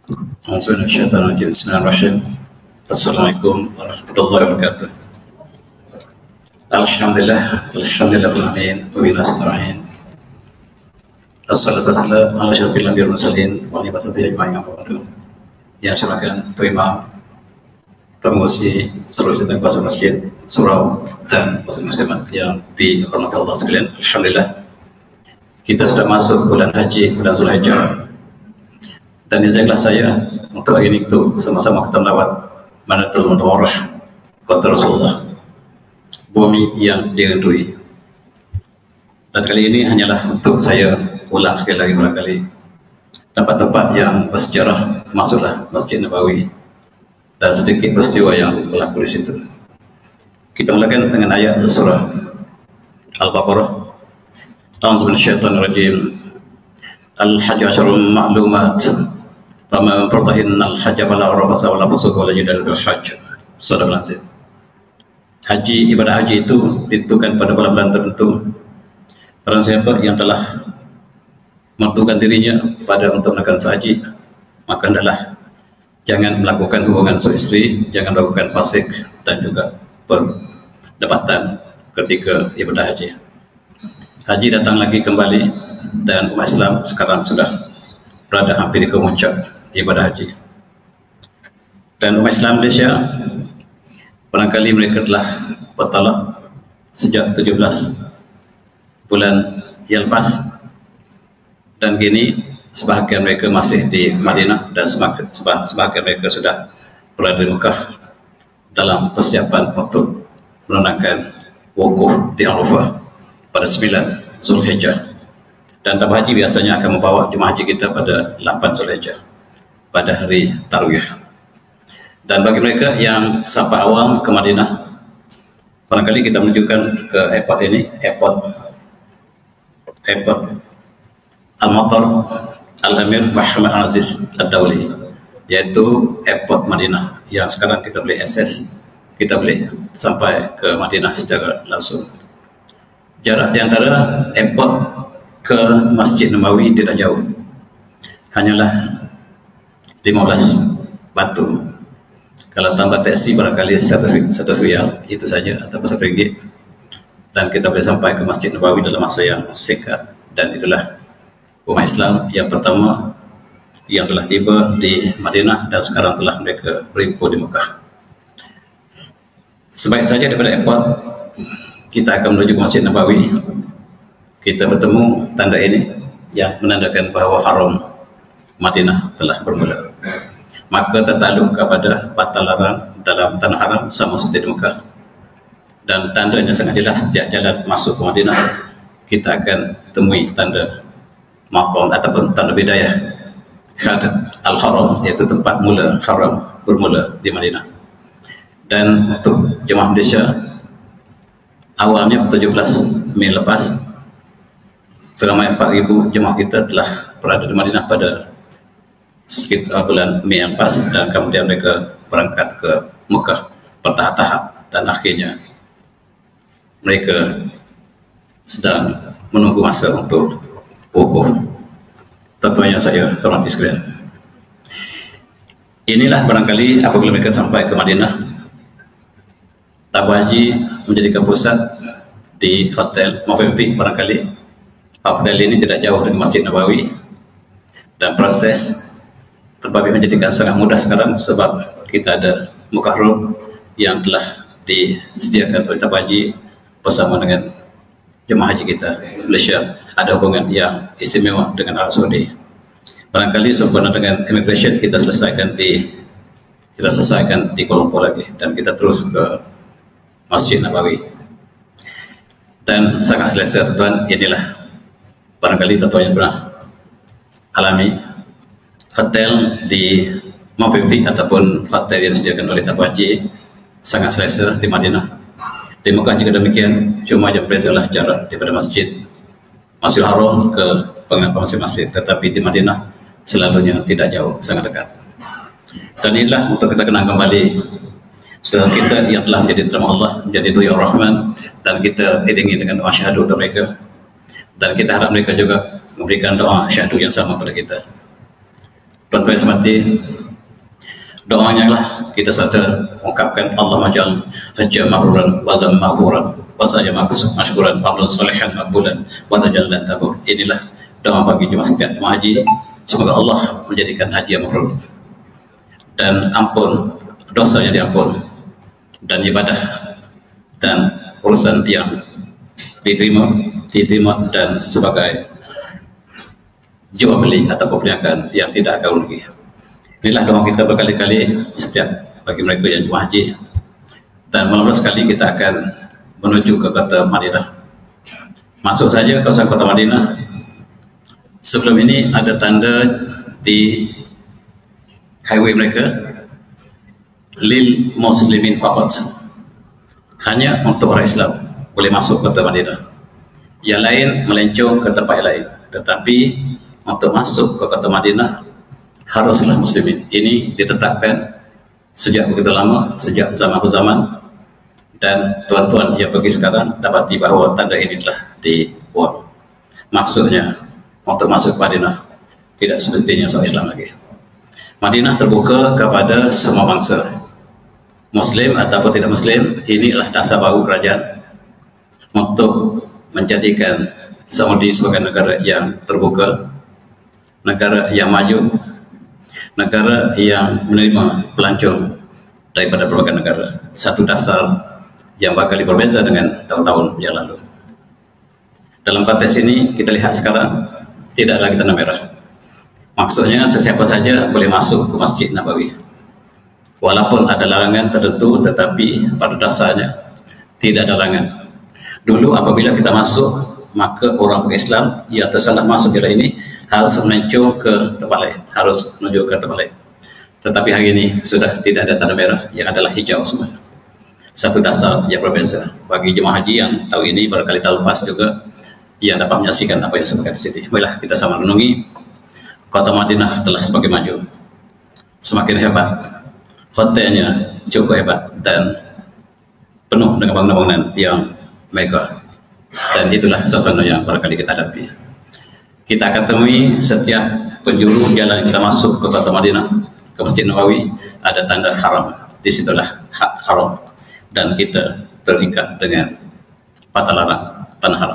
Bismillahirrahmanirrahim. Assalamualaikum warahmatullahi wabarakatuh. Alhamdulillahirrahmanirrahim. Wa bihi nasta'in. Assalatu wassalamu ala asyrafil anbiya'i wal mursalin wa ala alihi washabihi ajma'in. Yang silakan Tuan Imam, pengurusi seluruh jemaah kuasa masjid surau dan muslim-muslimat yang dihormati Allah sekalian. Alhamdulillah, kita sudah masuk bulan haji, bulan Zulhijjah. Dan izinkanlah saya untuk hari ini itu sama-sama kita melawat Madinatul Munawwarah, kota Rasulullah, bumi yang dirindui. Dan kali ini hanyalah untuk saya ulang sekali lagi barangkali tempat-tempat yang bersejarah, termasuklah Masjid Nabawi dan sedikit peristiwa yang berlaku di situ. Kita mulakan dengan ayat surah Al-Baqarah. A'udzu minasyaitonir Al-Hajj asyarun ma'lumat. Faman faradahinna al-hajj fala rafasa wala fusuqa wala jidala fil hajj. Shadaqallahul azim. Haji, ibadah haji itu ditentukan pada bulan-bulan tertentu. Barang siapa yang telah menentukan dirinya pada untuk melakukan haji, maka hendaklah jangan melakukan hubungan suami istri, jangan melakukan fasik dan juga perdebatan ketika ibadah haji. Haji datang lagi kembali dan umat Islam sekarang sudah berada hampir di kemuncak ibadah haji. Dan umat Islam Malaysia barangkali mereka telah bertalak sejak 17 bulan yang lepas, dan kini sebahagian mereka masih di Madinah dan sebahagian mereka sudah berada di Mekah dalam persiapan untuk menunaikan wukuf di Arafah pada 9 Zulhijjah. Dan tabah haji biasanya akan membawa jemaah haji kita pada 8 Zulhijjah, pada hari Tarwiyah. Dan bagi mereka yang sampai awal ke Madinah, barangkali kita menunjukkan ke airport ini, airport Al-Matar Al-Amir Muhammad Al-Aziz Ad-Dawli, yaitu airport Madinah yang sekarang kita boleh akses, kita boleh sampai ke Madinah secara langsung. Jarak di antara airport ke Masjid Nabawi tidak jauh, hanyalah 15 batu. Kalau tambah taksi barangkali satu riyal, itu saja, atau RM1, dan kita boleh sampai ke Masjid Nabawi dalam masa yang singkat. Dan itulah umat Islam yang pertama yang telah tiba di Madinah dan sekarang telah mereka berimpun di Mekah. Sebaik saja daripada airport kita akan menuju ke Masjid Nabawi. Kita bertemu tanda ini yang menandakan bahawa haram Madinah telah bermula. Maka tertakluk kepada batal larang dalam tanah haram sama seperti di Mekah. Dan tandanya sangat jelas. Setiap jalan masuk ke Madinah, kita akan temui tanda maqam ataupun tanda bidayah Al-Haram, iaitu tempat mula haram bermula di Madinah. Dan untuk jemaah Malaysia, awalnya 17 Mei lepas, seramai 4,000 jemaah kita telah berada di Madinah pada sekitar bulan Mei yang pas, dan kemudian mereka berangkat ke Mekah bertahap-tahap, dan akhirnya mereka sedang menunggu masa untuk wukuf. Tentunya saya hormati sekalian, inilah barangkali apabila mereka sampai ke Madinah, tabah haji menjadikan pusat di hotel Mopempi. Barangkali hotel ini tidak jauh dari Masjid Nabawi, dan proses terbabit menjadikan sangat mudah sekarang sebab kita ada mukahrab yang telah disediakan oleh tabah haji bersama dengan jemaah haji kita. Malaysia ada hubungan yang istimewa dengan Arab Saudi. Barangkali sempurna dengan immigration kita selesaikan di Kuala Lumpur lagi, dan kita terus ke Masjid Nabawi. Dan sangat selesa tuan, inilah barangkali tuan yang pernah alami hotel di Mopempi ataupun hotel yang disediakan oleh tabah haji, sangat selesa di Madinah. Di Mekah juga demikian, cuma yang bezalah jarak daripada Masjidil Haram ke penginapan masing-masing, tetapi di Madinah selalunya tidak jauh, sangat dekat. Dan inilah untuk kita kenang kembali saudara kita yang telah menjadi terima Allah, menjadi Duyur Rahman, dan kita iringi dengan doa syahadu untuk mereka, dan kita harap mereka juga memberikan doa syahadu yang sama pada kita. Tuan-tuan yang semati, doanya lah kita saja ungkapkan Allah majal hajjah mabruran wa zam mabruran wa saya masykuran fadlan salihan maqbulan wa tajallan tabur. Inilah doa bagi jemaah setiap jemaah haji, semoga Allah menjadikan haji yang mabrur dan ampun dosa yang diampun dan ibadah dan urusan yang diterima dan sebagai jual beli atau perniagaan yang tidak akan rugi. Inilah doa kita berkali-kali setiap bagi mereka yang jemaah haji, dan malam sekali kita akan menuju ke kota Madinah. Masuk saja ke kawasan kota Madinah. Sebelum ini ada tanda di highway mereka, lil muslimin faqat, hanya untuk orang Islam boleh masuk kota Madinah. Yang lain melencong ke tempat lain, tetapi untuk masuk ke kota Madinah haruslah muslimin. Ini ditetapkan sejak begitu lama, sejak zaman berzaman, dan tuan-tuan yang pergi sekarang dapati bahawa tanda ini telah dibuat. Maksudnya untuk masuk ke Madinah tidak semestinya seorang Islam lagi. Madinah terbuka kepada semua bangsa, Muslim ataupun tidak Muslim. Inilah dasar baru kerajaan untuk menjadikan Saudi sebagai negara yang terbuka, negara yang maju, negara yang menerima pelancong daripada berbagai negara. Satu dasar yang bakal berbeza dengan tahun-tahun yang lalu. Dalam konteks ini kita lihat sekarang tidak lagi tanda merah. Maksudnya sesiapa saja boleh masuk ke Masjid Nabawi, walaupun ada larangan tertentu, tetapi pada dasarnya tidak ada larangan. Dulu apabila kita masuk, maka orang Islam yang tersalah masuk dalam ini harus menencung ke tempat lain, harus menuju ke tempat lain. Tetapi hari ini sudah tidak ada tanda merah, yang adalah hijau semua. Satu dasar yang berbeza bagi jemaah haji yang tahu ini, barangkali tahun lepas juga yang dapat menyaksikan apa yang disebutkan di sini. Baiklah, kita sama renungi. Kota Madinah telah semakin maju, semakin hebat, hotelnya cukup hebat dan penuh dengan bangunan-bangunan yang megah, dan itulah suasana yang barangkali kita hadapi. Kita akan temui setiap penjuru jalan kita masuk ke kota Madinah, ke Masjid Nabawi, ada tanda haram. Disitulah haram, dan kita terikat dengan patah larang, tanah haram.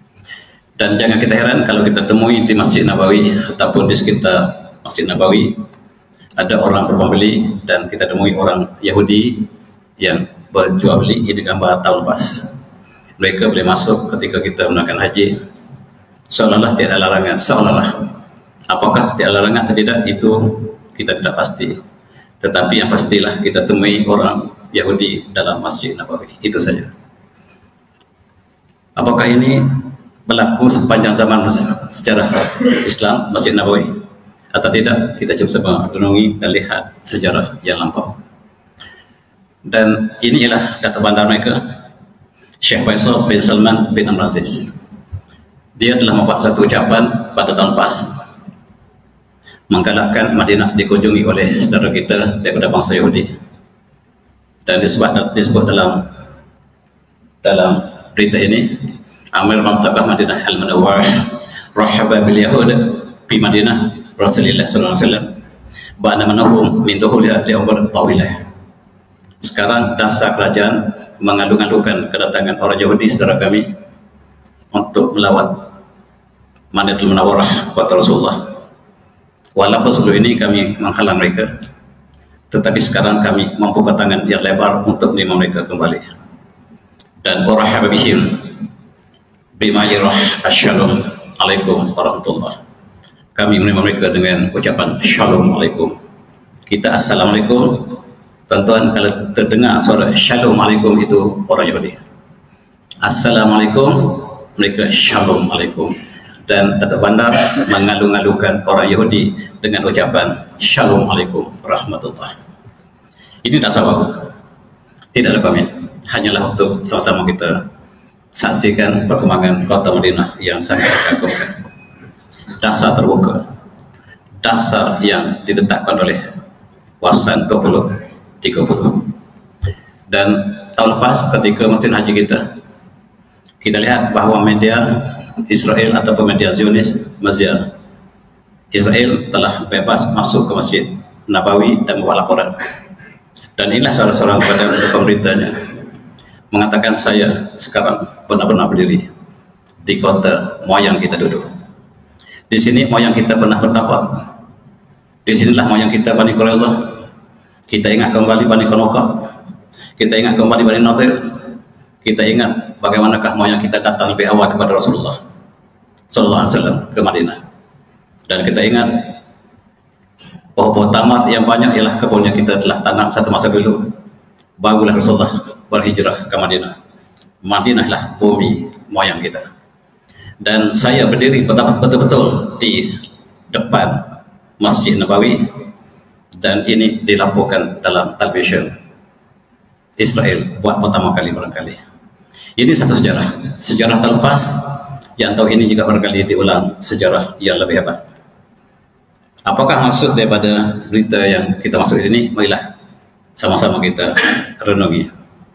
Dan jangan kita heran kalau kita temui di Masjid Nabawi ataupun di sekitar Masjid Nabawi ada orang berbeli, dan kita temui orang Yahudi yang berjual beli. Ini gambar tahun lepas. Mereka boleh masuk ketika kita melakukan haji, seolah-olah tidak ada larangan. Seolah-olah, apakah tidak ada larangan atau tidak, itu kita tidak pasti. Tetapi yang pastilah kita temui orang Yahudi dalam Masjid Nabawi. Itu saja. Apakah ini berlaku sepanjang zaman sejarah Islam Masjid Nabawi atau tidak? Kita coba sama renungi dan lihat sejarah yang lampau. Dan inilah data bandar mereka, Syekh Faisal bin Salman bin Abdul Aziz. Dia telah membuat satu ucapan pada tahun pas, menggalakkan Madinah dikunjungi oleh saudara kita daripada bangsa Yahudi, dan disebut dalam berita ini, Amir Mantakah Madinah Al-Munawwarah rahaba bil Yahud fi Madinah Rasulullah sallallahu alaihi wasallam ba'da manahum min duhuliha li umur tawilah. Sekarang dasar kerajaan mengalu-alukan kedatangan orang Yahudi saudara kami untuk melawat Madinatul Munawwarah kota Rasulullah. Walaupun sebelum ini kami menghalang mereka, tetapi sekarang kami membuka tangan yang lebar untuk menerima mereka kembali. Dan warahaba bihim bima yarah assalamu alaikum warahmatullah. Kami menerima mereka dengan ucapan shalom alaikum. Kita assalamualaikum. Tuan-tuan, kalau terdengar suara shalom alaikum, itu orang Yahudi. Assalamualaikum, mereka shalom alaikum. Dan Datuk Bandar mengalu-alukan orang Yahudi dengan ucapan shalom alaikum warahmatullah. Ini dasar baru, tidak ada komen, hanyalah untuk sama-sama kita saksikan perkembangan kota Madinah yang sangat kagumkan. Dasar terbuka, dasar yang ditetapkan oleh Wasan 2030. Dan tahun lepas ketika musim haji kita lihat bahawa media Israel ataupun media Zionis, Mazia, Israel telah bebas masuk ke Masjid Nabawi dan membuat laporan. Dan inilah salah seorang kepada pemerintahnya mengatakan, saya sekarang benar-benar berdiri di kota moyang kita duduk. Di sini moyang kita pernah bertapak. Di sinilah moyang kita Bani Quraizah. Kita ingat kembali Bani Qanaqah. Kita ingat kembali Bani Nadir. Kita ingat bagaimanakah moyang kita datang lebih awal kepada Rasulullah Sallallahu Alaihi Wasallam ke Madinah. Dan kita ingat pohon tamat yang banyak ialah kebun yang kita telah tanam satu masa dulu. Barulah Rasulullah berhijrah ke Madinah. Madinahlah bumi moyang kita. Dan saya berdiri betul-betul di depan Masjid Nabawi, dan ini dilaporkan dalam televisyen Israel buat pertama kali barangkali. Ini satu sejarah terlepas yang tahu ini juga barangkali diulang sejarah yang lebih hebat. Apakah maksud daripada berita yang kita masuk ini? Marilah sama-sama kita renungi.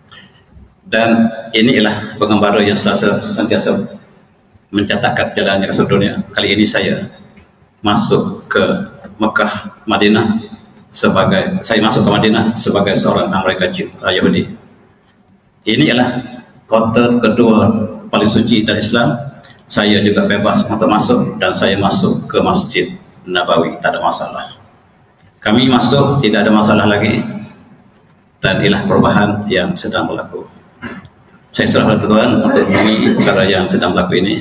Dan inilah pengembara yang sentiasa mencatatkan jalannya ke seluruh dunia. Kali ini saya masuk ke Mekah, Madinah saya masuk ke Madinah sebagai seorang Amerika Yahudi. Ini adalah kota kedua paling suci dari Islam. Saya juga bebas untuk masuk, dan saya masuk ke Masjid Nabawi, tak ada masalah. Kami masuk, tidak ada masalah lagi, dan inilah perubahan yang sedang berlaku. Saya serahkan Tuhan untuk mengenai perkara yang sedang berlaku ini.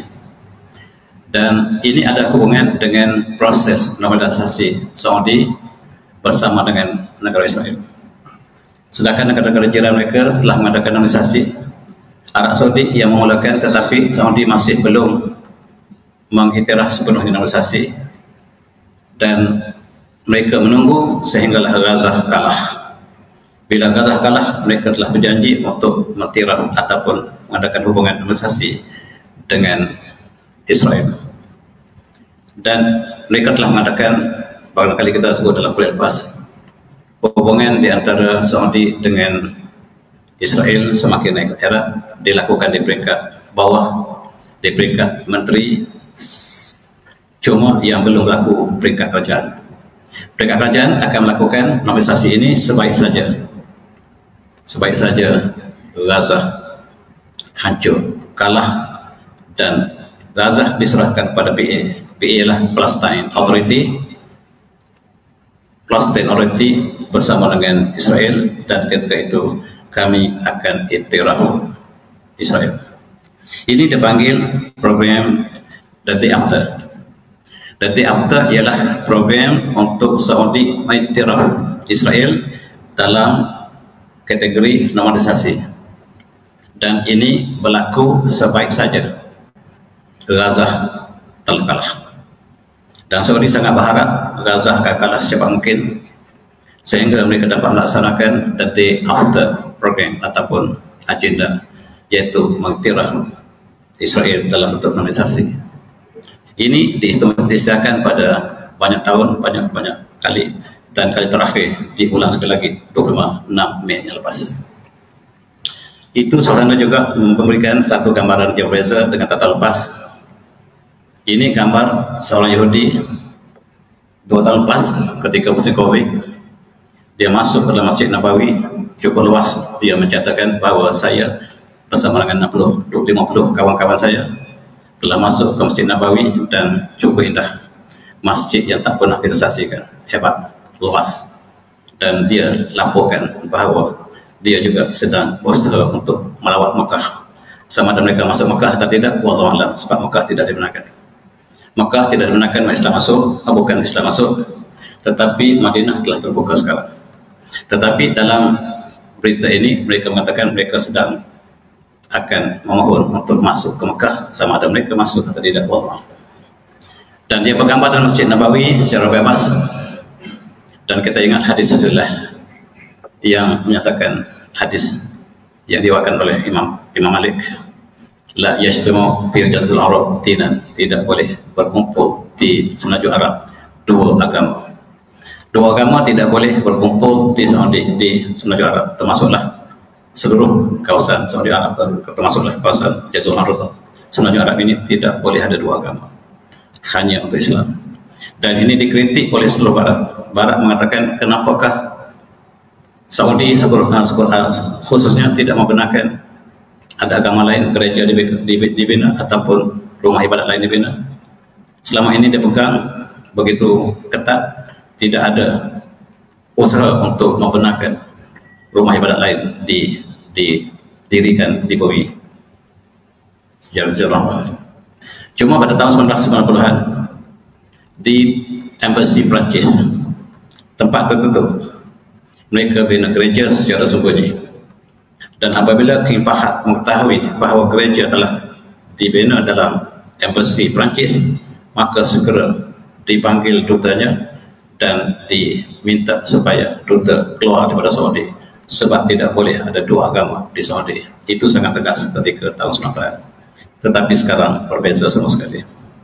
Dan ini ada hubungan dengan proses normalisasi Saudi bersama dengan negara Israel. Sedangkan negara-negara jiran mereka telah mengadakan normalisasi. Arab Saudi yang memulakan, tetapi Saudi masih belum mengiktiraf sepenuhnya normalisasi. Dan mereka menunggu sehinggalah Gaza kalah. Bila Gaza kalah, mereka telah berjanji untuk mentiraf ataupun mengadakan hubungan normalisasi dengan Israel. Dan mereka telah mengadakan, barangkali kita sebut dalam kuliah lepas, hubungan di antara Saudi dengan Israel semakin naik erat, dilakukan di peringkat bawah, di peringkat menteri, cuma yang belum berlaku peringkat kerajaan. Peringkat kerajaan akan melakukan normalisasi ini sebaik saja Gaza hancur, kalah, dan Gaza diserahkan kepada PA. PA lah Palestine Authority bersama dengan Israel, dan ketika itu kami akan iktiraf Israel. Ini dipanggil program The Day After. The Day After ialah program untuk Saudi mengiktiraf Israel dalam kategori normalisasi, dan ini berlaku sebaik saja Gaza telah kalah. Dan Saudi sangat berharap Gaza akan kalah secepat mungkin sehingga mereka dapat melaksanakan The Day After program ataupun agenda, yaitu mengiktiraf Israel dalam bentuk normalisasi. Ini diistilahkan pada banyak tahun, banyak kali, dan kali terakhir diulang sekali lagi 26 Mei yang lepas. Itu sebenarnya juga memberikan satu gambaran yang berbeza dengan tata lepas. Ini gambar seorang Yahudi 2 tahun lepas ketika musim Covid. Dia masuk ke dalam Masjid Nabawi, cukup luas. Dia mencatatkan bahawa saya bersama dengan 50 kawan-kawan saya telah masuk ke Masjid Nabawi, dan cukup indah. Masjid yang tak pernah kita saksikan, hebat, luas. Dan dia laporkan bahawa dia juga sedang berusaha untuk melawat Mekah. Sama ada mereka masuk Mekah atau tidak, wallahu a'lam, sebab Mekah tidak dibenarkan. Mekah tidak dibenarkan Islam masuk, bukan Islam masuk, tetapi Madinah telah terbuka sekarang. Tetapi dalam berita ini mereka mengatakan mereka sedang akan memohon untuk masuk ke Mekah, sama ada mereka masuk atau tidak, wallahu a'lam. Dan dia bergambar dalam Masjid Nabawi secara bebas. Dan kita ingat hadis Rasulullah yang menyatakan, hadis yang diwakilkan oleh Imam Malik, la yajtamu fi jazil Arab dinan, tidak boleh berkumpul di semenanjung Arab dua agama tidak boleh berkumpul di semenanjung Arab, termasuklah seluruh kawasan Saudi Arab, termasuklah kawasan Jazirah Arab. Semenanjung Arab ini tidak boleh ada dua agama, hanya untuk Islam. Dan ini dikritik oleh seluruh Barat. Barat mengatakan kenapakah Saudi khususnya tidak membenarkan ada agama lain, gereja dibina ataupun rumah ibadat lain dibina. Selama ini dia pegang begitu ketat, tidak ada usaha untuk membenarkan rumah ibadat lain didirikan di bumi sejarah. Cuma pada tahun 1990-an di embassy Perancis, tempat tertutup, mereka bina gereja secara sembunyi. Dan apabila King Fahd mengetahui bahawa gereja telah dibina dalam embassy Perancis, maka segera dipanggil dutanya dan diminta supaya duta keluar daripada Saudi, sebab tidak boleh ada dua agama di Saudi. Itu sangat tegas ketika tahun 90-an. Tetapi sekarang berbeza sama sekali.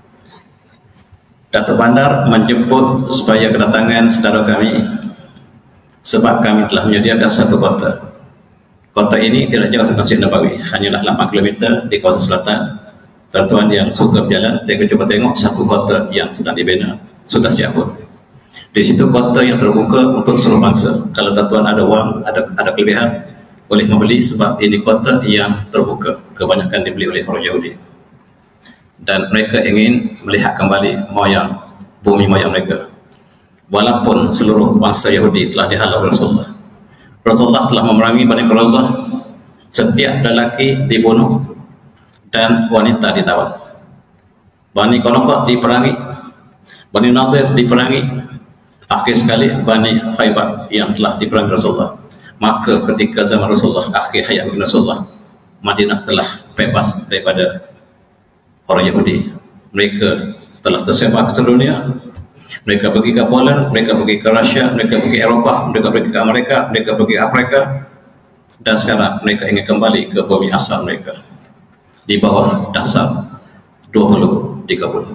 Datuk Bandar menjemput supaya kedatangan saudara kami, sebab kami telah menyediakan satu kota. Kota ini tidak jauh dari Masjid Nabawi, hanyalah 8 km di kawasan selatan. Tuan-tuan yang suka berjalan, cuba tengok satu kota yang sedang dibina, sudah siap pun. Di situ kota yang terbuka untuk seluruh bangsa. Kalau tuan-tuan ada wang, ada kelebihan, boleh membeli, sebab ini kota yang terbuka, kebanyakan dibeli oleh orang Yahudi. Dan mereka ingin melihat kembali bumi moyang mereka. Walaupun seluruh bangsa Yahudi telah dihalau Rasulullah. Rasulullah telah memerangi Bani Quraizah, setiap lelaki dibunuh dan wanita ditawan. Bani Qanaqah diperangi, Bani Nadir diperangi, akhir sekali Bani Khaybar yang telah diperangi Rasulullah. Maka ketika zaman Rasulullah, akhir hayat Rasulullah, Madinah telah bebas daripada orang Yahudi. Mereka telah tersebar ke seluruh dunia. Mereka pergi ke Poland, mereka pergi ke Rusia, mereka pergi ke Eropah, mereka pergi ke Amerika, mereka pergi ke Afrika. Dan sekarang mereka ingin kembali ke bumi asal mereka, di bawah dasar 2030.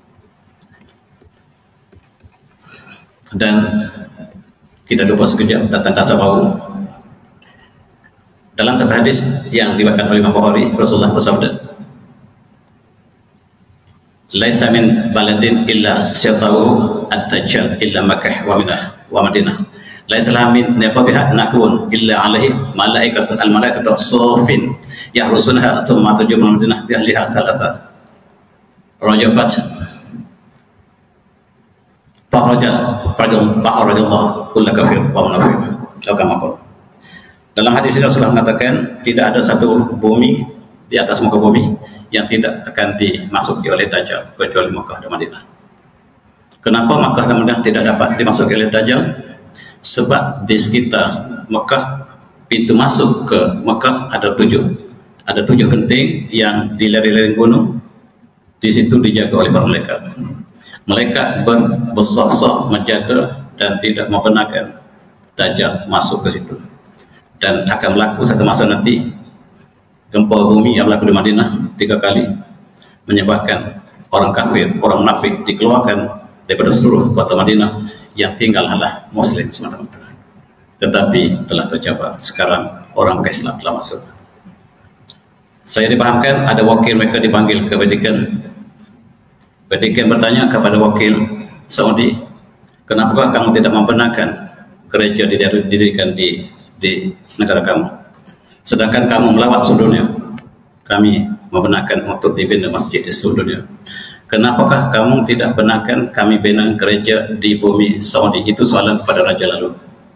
Dan kita lupa sekejap tentang dasar baru. Dalam satu hadis yang diriwayatkan oleh Imam Bukhari, Rasulullah bersabda, "Laisa min baladin illa syatahu ad-dajjal illa Makkah wa Madinah. Laisa min nabiha nakun illa alaihi malaikatun al-malaikatu sufin yahrusunha thumma tujibun Madinah bi ahliha salasa." Rajabat Fahrajullah kulla kafir wa munafiq. Dalam hadis ini Rasulullah mengatakan tidak ada satu bumi di atas muka bumi yang tidak akan dimasuki oleh Dajjal kecuali Makkah dan Madinah. Kenapa Makkah dan Madinah tidak dapat dimasuki oleh Dajjal? Sebab di sekitar Makkah, pintu masuk ke Makkah ada 7 genting yang di lereng-lereng gunung. Di situ dijaga oleh para malaikat. Malaikat bersah-sah menjaga dan tidak membenarkan Dajjal masuk ke situ. Dan akan berlaku satu masa nanti gempa bumi yang berlaku di Madinah 3 kali, menyebabkan orang kafir, orang munafik dikeluarkan daripada seluruh kota Madinah, yang tinggal adalah Muslim semata-mata. Tetapi telah tercapai. Sekarang orang bukan Islam telah masuk. Saya dipahamkan ada wakil mereka dipanggil ke Vatikan. Vatikan bertanya kepada wakil Saudi, kenapa kamu tidak membenarkan gereja didirikan di negara kamu, sedangkan kamu melawat seluruh dunia? Kami membenarkan untuk dibina masjid di seluruh dunia. Kenapakah kamu tidak benarkan kami bina gereja di bumi Saudi? Itu soalan kepada raja lalu.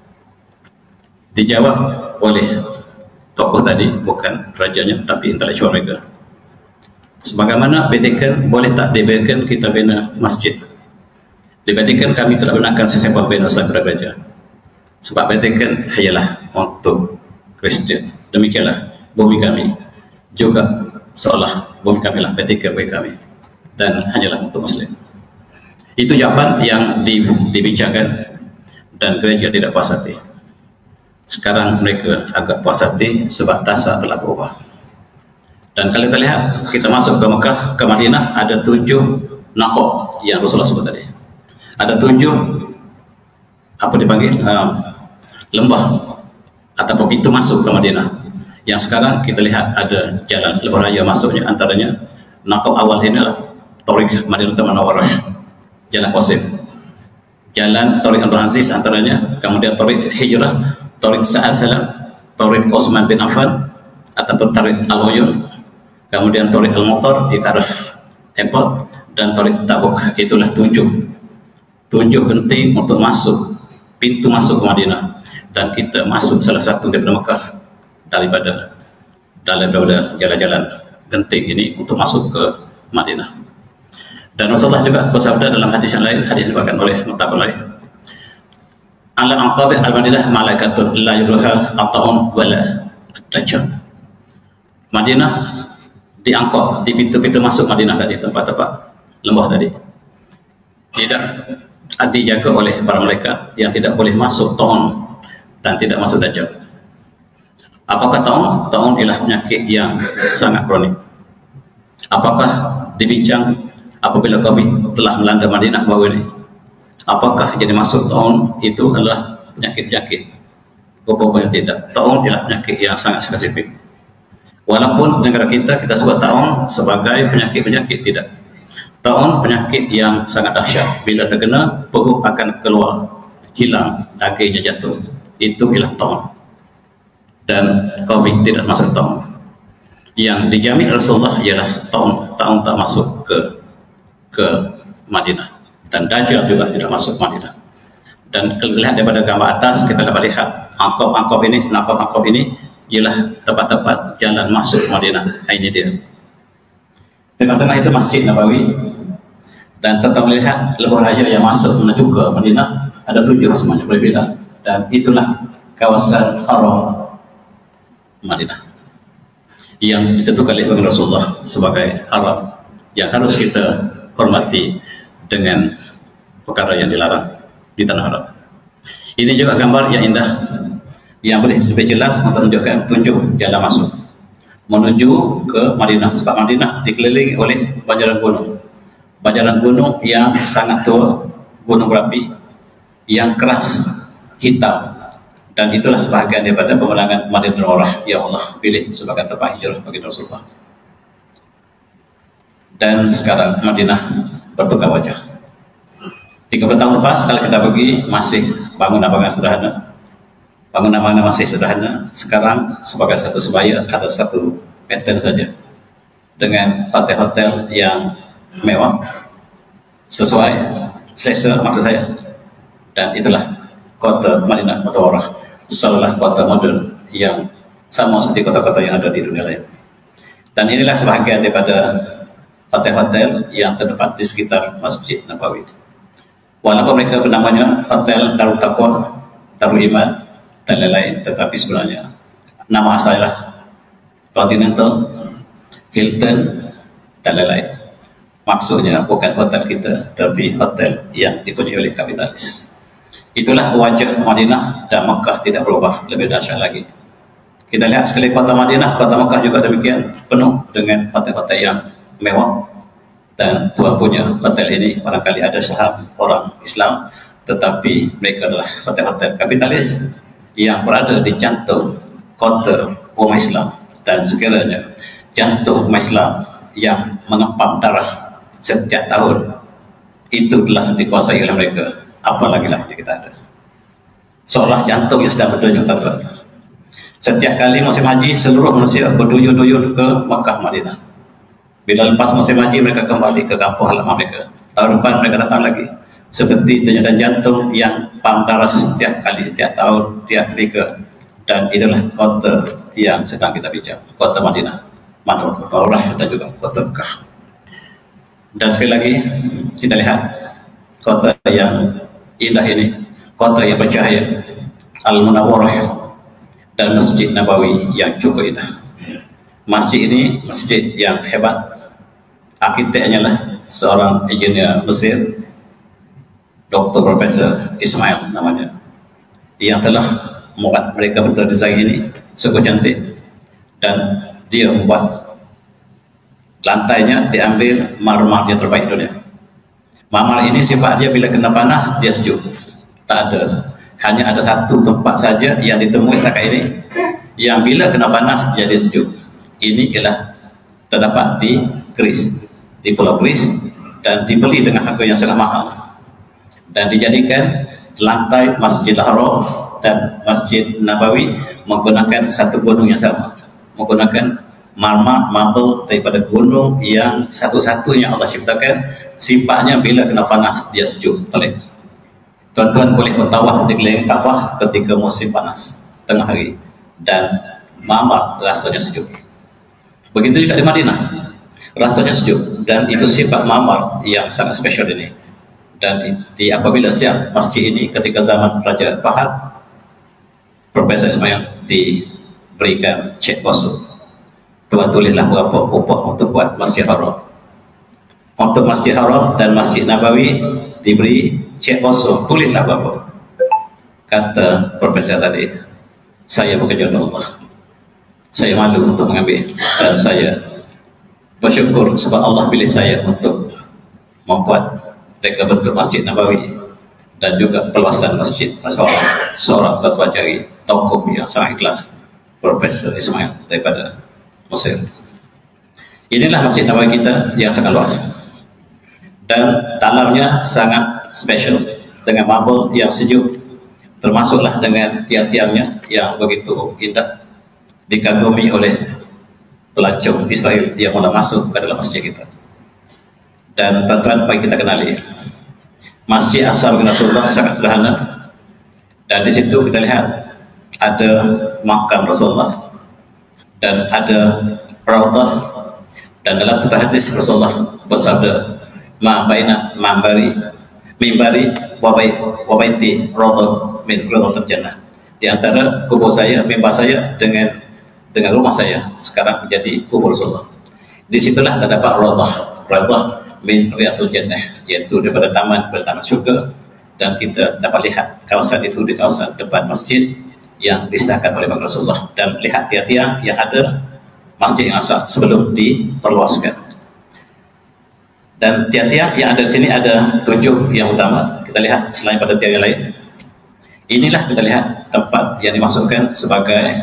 Dijawab oleh tokoh tadi, bukan rajanya tapi intelektual mereka. Sebagaimana Vatikan, boleh tak di Vatikan kita bina masjid? Di Vatikan kami tidak benarkan sesiapa bina selain gereja, sebab Vatikan hanyalah untuk Kristian. Demikianlah bumi kami juga seolah bumi kami lah Vatikan bagi kami, dan hanyalah untuk Muslim. Itu jawaban yang dibicarakan, dan gereja tidak puas hati. Sekarang mereka agak puas hati sebab dasar telah berubah. Dan kalau kita lihat, kita masuk ke Mekah, ke Madinah, ada 7 naqab yang Rasulullah sebut tadi. Ada 7 apa dipanggil lembah atau pintu masuk ke Madinah. Yang sekarang kita lihat ada jalan lebar raya masuknya, antaranya naqab awal ini adalah Tariq Madinah Munawwarah. jalan Qasim, jalan Tariq Abdul Aziz antaranya, kemudian Tariq Hijrah, Tariq Sa'ad Salam, Tariq Osman bin Affan ataupun Tariq Al-Uyun, kemudian Tariq Al-Muqtar di arah airport, dan Tariq Tabuk. Itulah tujuh penting untuk masuk, pintu masuk ke Madinah, dan kita masuk salah satu daripada Mekah daripada jalan-jalan genting ini untuk masuk ke Madinah. Dan Rasulullah juga bersabda dalam hadis yang lain, hadis yang diriwayatkan oleh muttafaqun alaih, ala aqabih al-Madinah malaikatun la yudruha ata'un wala dajjal. Madinah diangkut di pintu-pintu masuk Madinah tadi, tempat-tempat lembah tadi, tidak dijaga oleh para malaikat yang tidak boleh masuk ta'un dan tidak masuk dajjal. Apakah ta'un? Ta'un ialah penyakit yang sangat kronik. Apakah dibincang apabila COVID telah melanda Madinah baru ini? Apakah jadi masuk ta'un itu adalah penyakit-penyakit? Rupanya tidak. Ta'un ialah penyakit yang sangat spesifik. Walaupun negara kita sebut ta'un sebagai penyakit-penyakit, tidak. Ta'un penyakit yang sangat dahsyat. Bila terkena, perut akan keluar, hilang, akhirnya jatuh. Itu ialah ta'un. Dan COVID tidak masuk ta'un. Yang dijamin Rasulullah ialah ta'un. Ta'un tak masuk ke Madinah. Dan Dajjal juga tidak masuk Madinah. Dan kalau lihat daripada gambar atas, kita dapat lihat angkop ini ialah tempat-tempat jalan masuk Madinah. Ini dia. Tengah-tengah itu Masjid Nabawi, dan tentang melihat lebuh raya yang masuk menuju ke Madinah ada 7 semuanya berbeda, dan itulah kawasan Haram Madinah yang ditentukan oleh Rasulullah sebagai haram yang harus kita hormati dengan perkara yang dilarang di tanah haram. Ini juga gambar yang indah yang boleh lebih jelas untuk menunjukkan 7 jalan masuk menuju ke Madinah, sebab Madinah dikelilingi oleh banjaran gunung yang sangat tua, gunung berapi yang keras, hitam, dan itulah sebahagian daripada pemenangan Madinah Munawwarah yang Allah pilih sebagai tempat hijrah bagi Rasulullah. Dan sekarang Madinah bertukar wajah. 30 tahun lepas kalau kita pergi masih bangunan-bangunan sederhana, bangunan-bangunan masih sederhana. Sekarang sebagai satu sebaya ada satu pattern saja, dengan hotel-hotel yang mewah sesuai selesa maksud saya. Dan itulah kota Madinah Munawwarah, seolah kota modern yang sama seperti kota-kota yang ada di dunia lain. Dan inilah sebahagian daripada hotel-hotel yang terdapat di sekitar Masjid Nabawi. Walaupun mereka bernamanya Hotel Darul Taqwa, Darul Iman dan lain-lain, tetapi sebenarnya nama asalnya Continental, Hilton dan lain-lain. Maksudnya bukan hotel kita, tapi hotel yang dipunyai oleh kapitalis. Itulah wajah Madinah, dan Mekah tidak berubah, lebih dahsyat lagi. Kita lihat sekali kota Madinah, kota Mekah juga demikian, penuh dengan hotel-hotel yang mewah. Dan tuan punya hotel ini barangkali ada saham orang Islam, tetapi mereka adalah hotel-hotel kapitalis yang berada di jantung kota umat Islam. Dan sekiranya jantung umat Islam yang mengempam darah setiap tahun itu telah dikuasai oleh mereka, apalagi lah yang kita ada. Seolah jantung yang sedang berdenyut, tuan-tuan. Setiap kali musim haji, seluruh manusia berduyun-duyun ke Mekah, Madinah. Bila lepas musim haji, mereka kembali ke kampung halaman mereka. Tahun depan mereka datang lagi, seperti denyutan jantung yang pam darah setiap kali, setiap tahun, tiap ketika. Dan itulah kota yang sedang kita bincang, kota Madinah Munawwarah dan juga kota Mekah. Dan sekali lagi kita lihat kota yang indah ini, kota yang bercahaya, Al-Munawwarah, dan Masjid Nabawi yang cukup indah. Masjid ini masjid yang hebat. Arkiteknya lah seorang engineer Mesir, Dr. Profesor Ismail namanya, yang telah membuat mereka betul desain ini cukup cantik. Dan dia membuat lantainya diambil marmer yang terbaik dunia. Marmer ini sifat dia bila kena panas dia sejuk, tak ada, hanya ada satu tempat saja yang ditemui setakat ini yang bila kena panas jadi sejuk. Ini ialah terdapat di Greece, di Pulau Greece, dan dibeli dengan harga yang sangat mahal. dan dijadikan lantai Masjidil Haram dan Masjid Nabawi menggunakan satu gunung yang sama, menggunakan marble daripada gunung yang satu-satunya Allah ciptakan. Sifatnya bila kena panas dia sejuk telik. Tuan-tuan boleh bertawaf di keliling Kaabah ketika musim panas tengah hari dan marmer rasanya sejuk. Begitu juga di Madinah, rasanya sejuk, dan itu sifat marmer yang sangat spesial ini. Dan apabila siap masjid ini ketika zaman Raja Fahad, Profesor Ismail diberikan cek kosong. Tuan tulislah berapa upah untuk buat Masjid Haram. Untuk Masjid Haram dan Masjid Nabawi diberi cek kosong, tulislah berapa. Kata Profesor tadi, saya bekerja untuk Allah. Saya malu untuk mengambil, dan saya bersyukur sebab Allah pilih saya untuk membuat reka bentuk Masjid Nabawi dan juga perluasan masjid. Masya Allah, seorang tuan cari tokoh yang sangat ikhlas, Profesor Ismail daripada Mesir. Inilah Masjid Nabawi kita yang sangat luas dan dalamnya sangat spesial dengan marble yang sejuk, termasuklah dengan tiang-tiangnya yang begitu indah, dikagumi oleh pelancong Israel yang mula masuk ke dalam masjid kita. Dan tuan-tuan, mari kita kenali Masjid Asal Rasulullah sangat sederhana, dan di situ kita lihat ada makam Rasulullah dan ada raudhah, dan dalam satu hadis Rasulullah bersabda, ma baina mimbari wa baiti raudhah min raudhatil jannah. Di antara kubur saya, mimbar saya dengan rumah saya sekarang menjadi kubur Rasulullah. Disitulah terdapat raudhah min riyadil jannah, yaitu daripada taman syurga, dan kita dapat lihat kawasan itu di kawasan depan masjid yang disahkan oleh Rasulullah, dan lihat tiang-tiang yang ada Masjid yang asal sebelum diperluaskan. Dan tiang-tiang yang ada di sini ada 7 yang utama. Kita lihat selain pada tiang yang lain. Inilah kita lihat tempat yang dimasukkan sebagai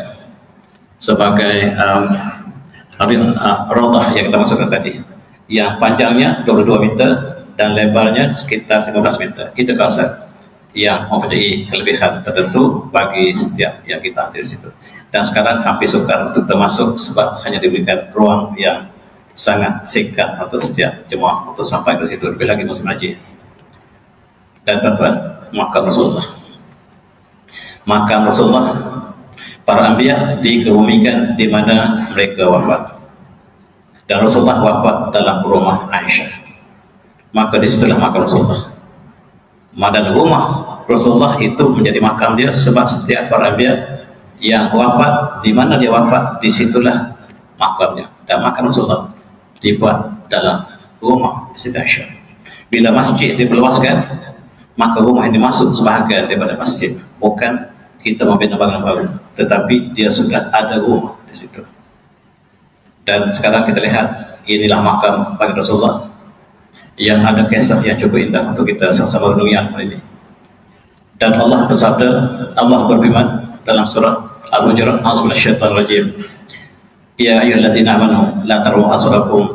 raudhah yang kita masukkan tadi, yang panjangnya 22 meter dan lebarnya sekitar 15 meter. Itu kawasan yang mempunyai kelebihan tertentu bagi setiap yang kita ada di situ. Dan sekarang hampir sukar untuk termasuk sebab hanya diberikan ruang yang sangat singkat untuk setiap jemaah untuk sampai ke situ, lebih lagi musim haji. Dan tuan-tuan, makam Rasulullah, para anbiya dikebumikan di mana mereka wafat, dan Rasulullah wafat dalam rumah Aisyah, maka disitulah makam Rasulullah. Dan rumah Rasulullah itu menjadi makam dia, sebab setiap para anbiya yang wafat, di mana dia wafat, disitulah makamnya. Dan makam Rasulullah dibuat dalam rumah Siti Aisyah. Bila masjid diperluaskan, maka rumah ini masuk sebahagian daripada masjid. Bukan kita membina bangunan baru, tetapi dia sudah ada rumah di situ. Dan sekarang kita lihat, inilah makam bagi Rasulullah yang ada kisah yang cukup indah untuk kita sama-sama renungi hari ini. Dan Allah bersabda, Allah berfirman dalam surah Al-Hujurat, a'udzu minasyaitonir rajim, ya ayyuhalladzina amanu la tarfa'u aswatakum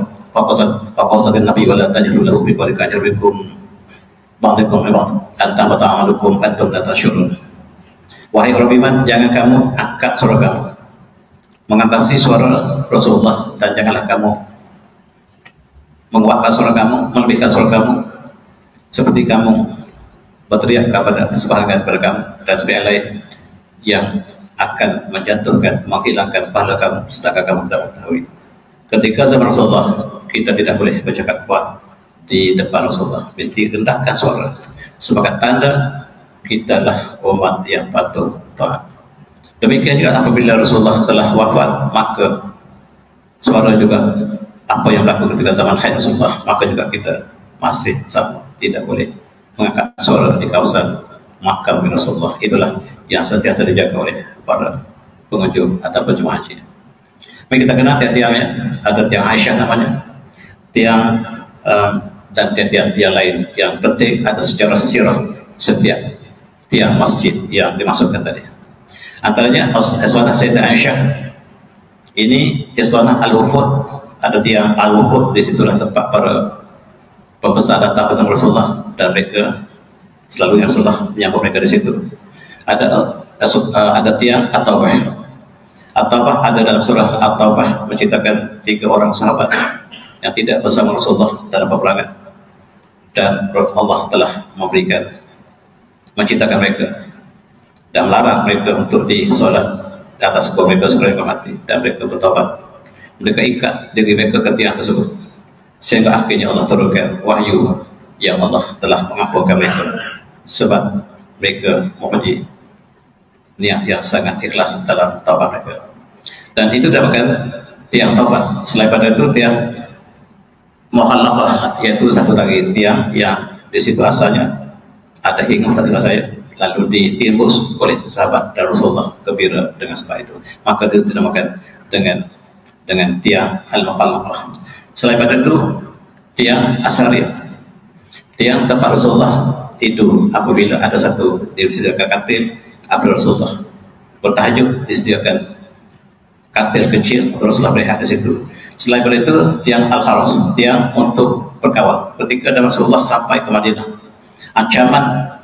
fawqa nabi wa la tajharu lahu biqawli ka'jarikum ba'dukum li ba'd an tahbata a'malukum antum la tashurun. Wahai orang beriman, jangan kamu angkat suara kamu mengatasi suara Rasulullah, dan janganlah kamu menguatkan suara kamu, melebihkan suara kamu seperti kamu berteriak kepada sebahagian daripada kamu dan sebagian lain yang akan menjatuhkan, menghilangkan pahala kamu, sedangkan kamu tidak mengetahui. Ketika zaman Rasulullah, kita tidak boleh bercakap kuat di depan Rasulullah, mesti rendahkan suara sebagai tanda kita adalah umat yang patuh taat. Demikian juga apabila Rasulullah telah wafat, maka suara juga apa yang berlaku ketika zaman hayat Rasulullah, maka juga kita masih sama, tidak boleh mengangkat suara di kawasan makam Rasulullah. Itulah yang sentiasa dijaga oleh para pengunjung atau jemaah haji. Mari kita kenal tiang-tiangnya. Ada tiang Aisyah namanya, tiang dan tiang-tiang yang lain. Yang penting ada sejarah sirah setiap tiang masjid yang dimasukkan tadi. Antaranya Istonah Sayyidah Aisyah, ini Istonah Al-Wufud. Ada tiang Al-Wufud, disitulah tempat para pembesar datang ketemu Rasulullah, dan mereka Selalu Rasulullah menyambut mereka di situ. Ada tiang At-Taubah ada dalam surah At-Taubah menceritakan 3 orang sahabat yang tidak bersama Rasulullah dalam peperangan, dan Allah telah menciptakan mereka dan melarang mereka untuk disolat di atas kubur mereka sebelum mereka mati, dan mereka bertobat. Mereka ikat diri mereka ke tiang tersebut sehingga akhirnya Allah turunkan wahyu yang Allah telah mengampunkan mereka sebab mereka mempunyai niat yang sangat ikhlas dalam taubat mereka. Dan itu dapatkan tiang taubat. Selain pada itu tiang muhallaqah, yaitu satu lagi tiang yang di situ asalnya ada hikmah terserah saya, lalu ditimbus oleh sahabat dan Rasulullah gembira dengan sebab itu, maka itu dinamakan dengan tiang al-muhallaqah. Selain pada itu tiang asariyah, tiang tempat Rasulullah tidur apabila ada satu disediakan katil. Apabila Rasulullah bertahajud disediakan katil kecil untuk Rasulullah berehat di situ. Selain dari itu tiang al-kharas, tiang untuk berkawal. Ketika Rasulullah sampai ke Madinah, ancaman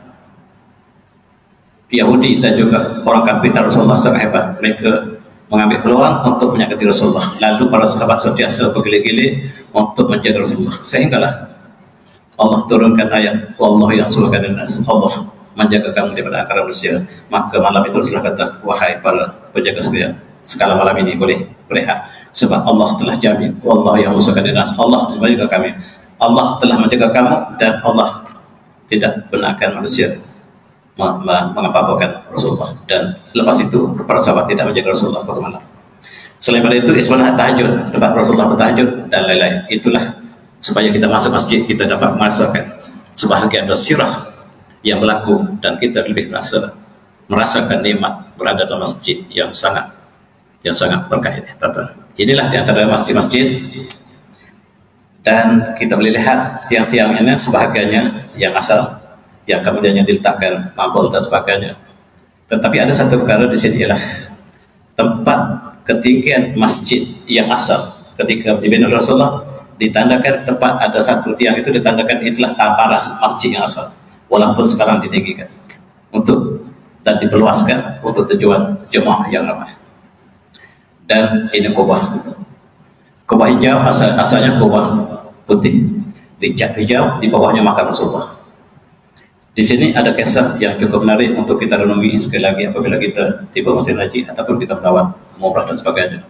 Yahudi dan juga orang kafir Rasulullah sangat hebat. Mereka mengambil peluang untuk menyakiti Rasulullah. Lalu para sahabat sentiasa bergile-gile untuk menjaga Rasulullah, sehinggalah Allah turunkan ayat wallahu ya'sumuka minan nas, Allah menjaga kamu daripada angkara manusia. Maka malam itu Rasulullah kata, wahai para penjaga sekalian, sekala malam ini boleh berehat sebab Allah telah jamin wallahu ya'sumuka minan nas, Allah menjaga kami, Allah telah menjaga kamu, dan Allah tidak benarkan manusia mengapa-apakan Rasulullah. Dan lepas itu para sahabat tidak menjaga Rasulullah pada malam. Selain pada itu isbana tahajud, tempat Rasulullah bertahajud dan lain-lain. Itulah supaya kita masuk masjid kita dapat merasakan sebahagian sirah yang berlaku, dan kita lebih merasakan nikmat berada dalam masjid yang sangat berkah ini. Inilah di antara masjid-masjid, dan kita boleh lihat tiang-tiang ini sebahagiannya yang asal, yang kemudiannya diletakkan mabul dan sebagainya. Tetapi ada satu perkara di sini, ialah tempat ketinggian masjid yang asal ketika dibina Rasulullah, ditandakan tempat ada satu tiang itu ditandakan itulah taparas masjid yang asal, walaupun sekarang ditinggikan dan diperluaskan untuk tujuan jemaah yang ramai. Dan ini kubah hijau, asalnya kubah putih dicat hijau, di bawahnya makam Rasulullah. Di sini ada kisah yang cukup menarik untuk kita renungi sekali lagi apabila kita tiba musim haji ataupun kita melawat umrah dan sebagainya.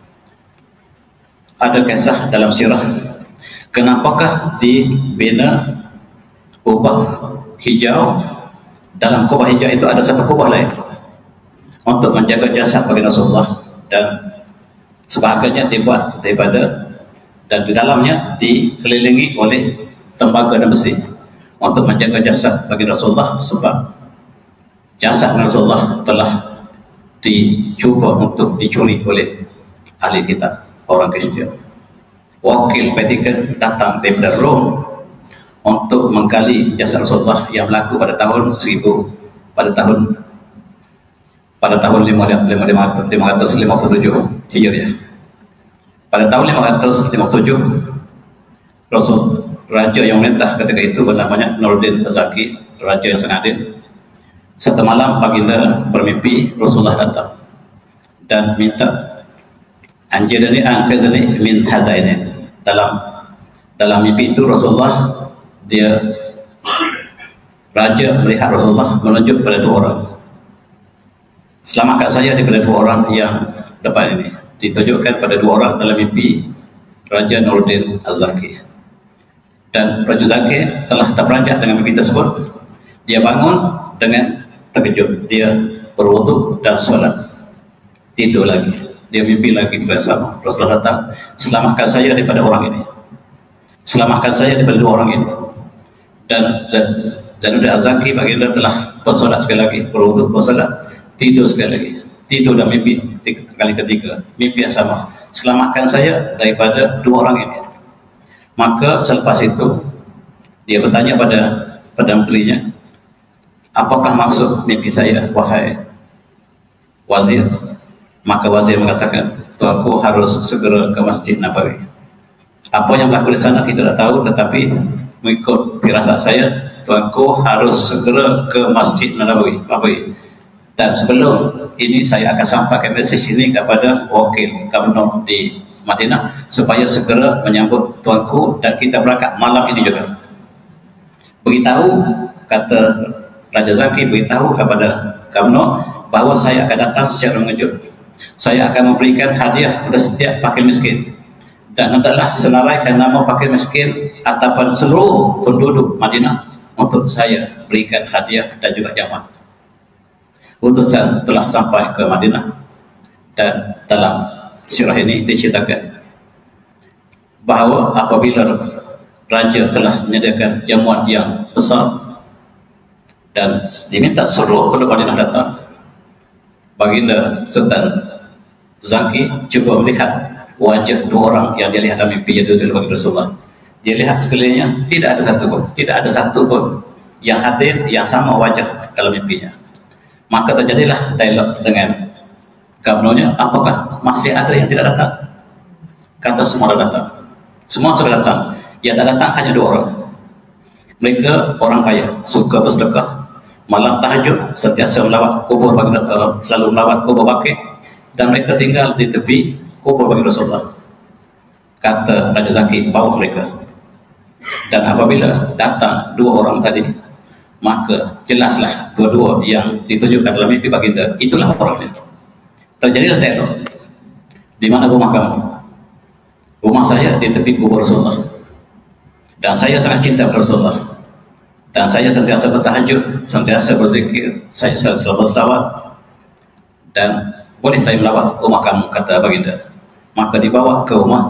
Ada kisah dalam sirah, kenapakah dibina kubah hijau? Dalam kubah hijau itu ada satu kubah lain untuk menjaga jasad bagi Rasulullah, dan sebagainya dibuat daripada, dan di dalamnya dikelilingi oleh tembaga dan besi untuk menjaga jasad bagi Rasulullah, sebab jasad Rasulullah telah dicuba untuk dicuri oleh ahli kitab orang Kristian. Wakil Vatikan datang daripada Rom untuk menggali jasad Rasulullah yang berlaku pada tahun 557 Hijriah. Pada tahun 557 raja yang memerintah ketika itu bernamanya Nuruddin Az-Zaki, raja yang sangat adil. Satu malam baginda bermimpi Rasulullah datang dan minta anjadani angkazani min hadaini. Dalam mimpi itu Rasulullah, raja melihat Rasulullah menunjuk pada 2 orang. Selamatkan saya daripada 2 orang yang depan ini. Ditunjukkan pada 2 orang dalam mimpi Raja Nuruddin Az-Zaki. Dan Raja Zaki telah terperanjat dengan mimpi tersebut. Dia bangun dengan terkejut. Dia berwudu dan sholat. Tidur lagi. Dia mimpi lagi juga sama. Rasulullah datang, selamatkan saya daripada orang ini. Selamatkan saya daripada 2 orang ini. Dan Zainuddin Az-Zaki baginda telah bersolat sekali lagi, berwudu, bersolat, tidur sekali lagi, tidur dan mimpi kali ketiga, mimpi yang sama, selamatkan saya daripada 2 orang ini. Maka selepas itu dia bertanya pada menterinya, apakah maksud mimpi saya wahai wazir? Maka wazir mengatakan, tuanku harus segera ke Masjid Nabawi. Apa yang berlaku di sana kita tidak tahu, tetapi mengikut firasat saya tuanku harus segera ke Masjid Nabawi. Dan sebelum ini saya akan sampaikan mesej ini kepada wakil Gubernur di Madinah supaya segera menyambut tuanku dan kita berangkat malam ini juga. Beritahu, kata Raja Zaki, beritahu kepada Gubernur bahawa saya akan datang secara mengejut. Saya akan memberikan hadiah kepada setiap fakir miskin. Dan adalah senaraikan nama fakir miskin ataupun seluruh penduduk Madinah untuk saya berikan hadiah dan juga jamuan. Utusan telah sampai ke Madinah dan dalam sirah ini diceritakan bahawa apabila raja telah menyediakan jamuan yang besar dan diminta seluruh penduduk Madinah datang, Baginda Sultan Zaki cuba melihat wajah dua orang yang dia lihat dalam mimpi, yaitu Baginda Rasulullah. Dia lihat sekelilingnya tidak ada satu pun yang hadir yang sama wajah dalam mimpinya. Maka terjadilah dialog dengan gubernurnya, apakah masih ada yang tidak datang? Kata semua dah datang. Semua sudah datang. Yang tak datang hanya dua orang. Mereka orang kaya, suka bersedekah, malam tahajud sentiasa melawat kubur Baginda, selalu melawat kubur Baqi', dan mereka tinggal di tepi kubur Baginda Rasulullah. Kata Raja Zaki, bawa mereka. Dan apabila datang dua orang tadi, maka jelaslah dua-dua yang ditunjukkan dalam mimpi Baginda itulah orangnya. Terjadilah dialog. Di mana rumah kamu? Rumah saya di tepi kubur Rasulullah. Dan saya sangat cinta kepada Rasulullah. Dan saya sentiasa bertahajud, sentiasa berzikir, saya selalu berselawat. Dan boleh saya melawat rumah kamu, kata Baginda. Maka dibawa ke rumah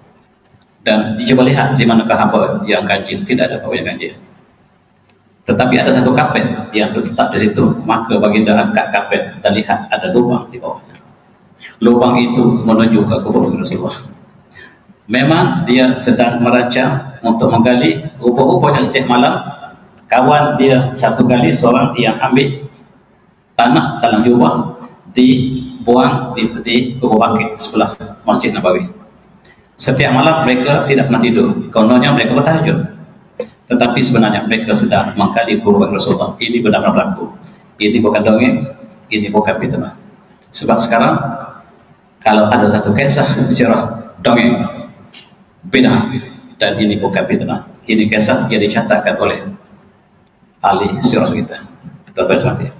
dan dicoba lihat di manakah apa yang ganjil. Tidak ada apa yang ganjil. Tetapi ada satu kapet yang terletak di situ. Maka Baginda angkat kapet dan lihat ada lubang di bawahnya. Lubang itu menuju ke kubur Baginda Rasulullah. Memang dia sedang merancang untuk menggali. Rupa-rupanya setiap malam kawan dia satu kali seorang yang ambil tanah dalam jubah dibuang di kubur Baqi' sebelah Masjid Nabawi. Setiap malam mereka tidak pernah tidur. Kononnya mereka bertahajud. Tetapi sebenarnya mereka sedang menggali kubur Rasulullah. Ini benar-benar berlaku. Ini bukan dongeng, ini bukan fitnah. Sebab sekarang kalau ada satu kisah sirah dongeng bid'ah, dan ini bukan fitnah. Ini kisah yang dicatatkan oleh ahli sirah kita. Tuan-tuan.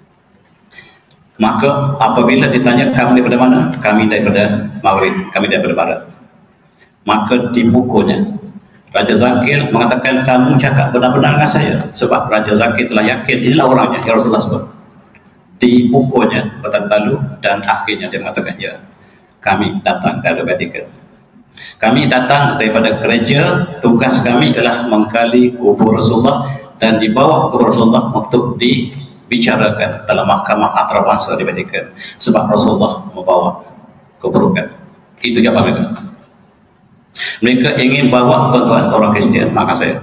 Maka apabila ditanya kamu daripada mana? Kami daripada Maghrib, kami daripada Barat. Maka di bukunya Raja Zaki mengatakan kamu cakap benar-benar dengan saya, sebab Raja Zaki telah yakin inilah orangnya yang Rasulullah sebut. Di bukunya bertalu dan akhirnya dia mengatakan ya, kami datang dari Vatikan. Kami datang daripada gereja, tugas kami adalah menggali kubur Rasulullah dan dibawa kubur Rasulullah untuk dibicarakan dalam mahkamah antarabangsa di Vatikan, sebab Rasulullah membawa keburukan. Itu jawaban mereka. Mereka ingin bawa tuan-tuan orang Kristian, maka saya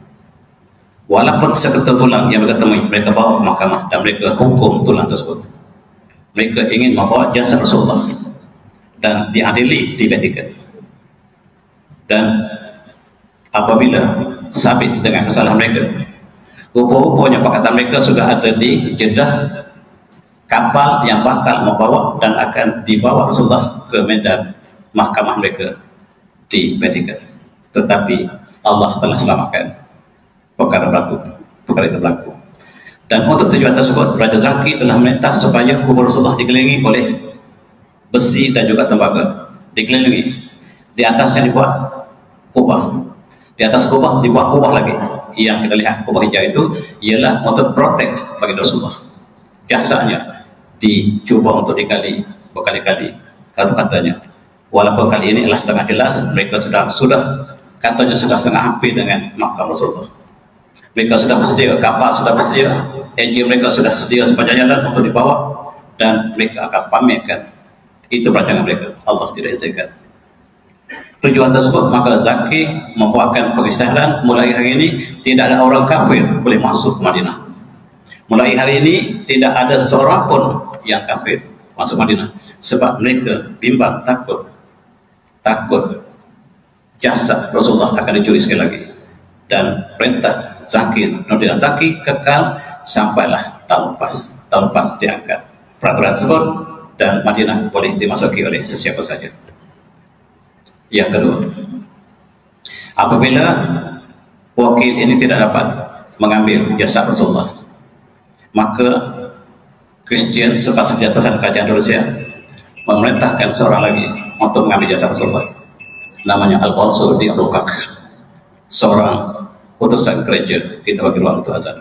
walaupun seketul tulang yang mereka temui, mereka bawa ke mahkamah dan mereka hukum tulang tersebut. Mereka ingin membawa jasad Rasulullah dan diadili di Vatikan. Dan apabila sabit dengan kesalahan mereka, rupa-rupanya pakatan mereka sudah ada di Jeddah, kapal yang bakal membawa dan akan dibawa Rasulullah ke medan mahkamah mereka di Vatikan. Tetapi Allah telah selamatkan perkara itu berlaku. Dan untuk tujuan tersebut Raja Zaki telah memerintah supaya kubur Rasulullah dikelilingi oleh besi dan juga tembaga. Dikelilingi. Di atasnya dibuat kubah. Di atas kubah dibuat kubah lagi. Yang kita lihat kubah hijau itu ialah untuk protek bagi Rasulullah. Jasanya dicuba untuk digali berkali-kali. Kata-katanya, walaupun kali ini adalah sangat jelas, mereka sudah katanya sudah sangat hampir dengan makam Rasulullah. Mereka sudah bersedia, kapal sudah bersedia, enjin mereka sudah sedia sepanjang jalan untuk dibawa, dan mereka akan pamerkan. Itu perancangan mereka. Allah tidak izinkan. Tujuan tersebut, maka Zaki membuatkan pengisytihadan mulai hari ini tidak ada orang kafir boleh masuk Madinah. Mulai hari ini tidak ada seorang pun yang kafir masuk Madinah, sebab mereka bimbang, takut jasad Rasulullah akan dicuri sekali lagi. Dan perintah Zaki, Nurdin Zaki kekal sampailah tahun lepas diangkat peraturan tersebut, dan Madinah boleh dimasuki oleh sesiapa saja. Yang kedua, apabila wakil ini tidak dapat mengambil jasa Rasulullah, maka Kristian selepas kejatuhan kerajaan Rusia memerintahkan seorang lagi untuk mengambil jasa Rasulullah, namanya Al-Balso di Rukak, seorang utusan gereja. Kita bagi ruang untuk azan.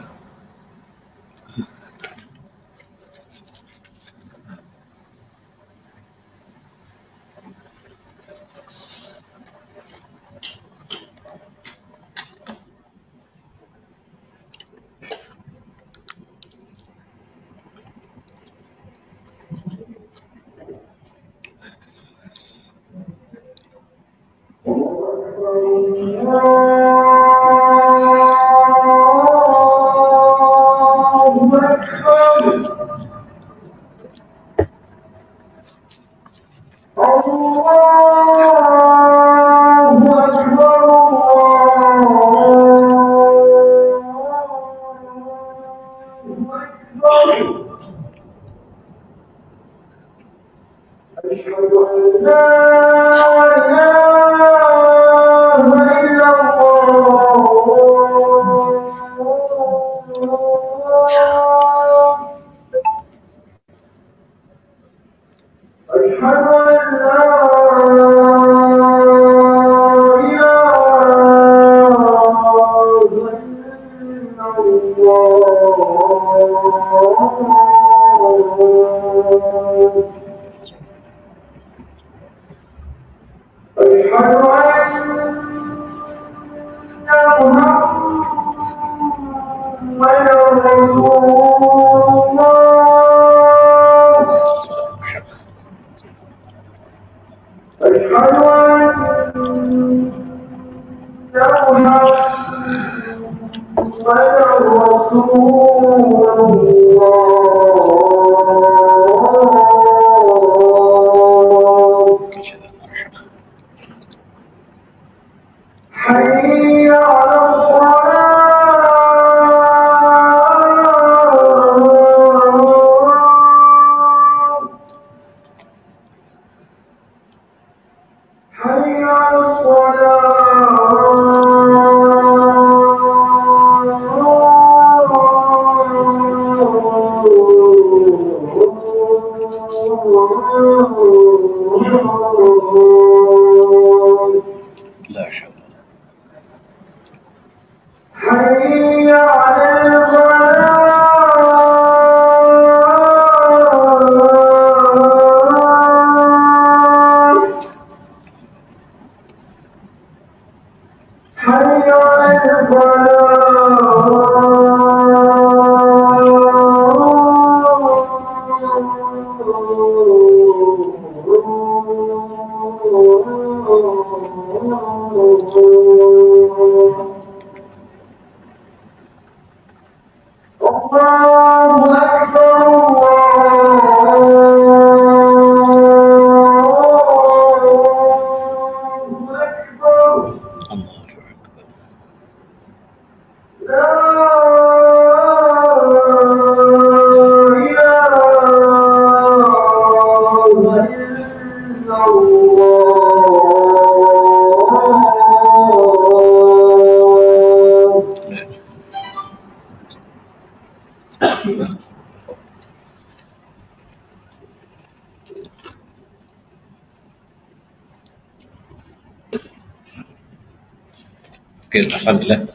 Oke, alhamdulillah.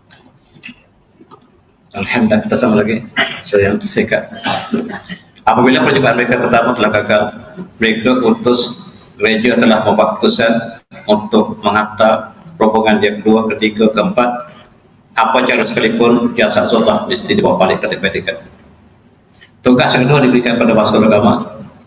Alhamdulillah, kita sama lagi. Saya yang tersekat. Apabila percobaan mereka pertama telah gagal, mereka utus gereja telah membuat keputusan untuk menghantar rombongan yang kedua, ketiga, keempat. Apa cara sekalipun jasa Rasulullah mesti dibawa balik ke Vatikan. Tugas yang kedua diberikan pada Vasco da Gama.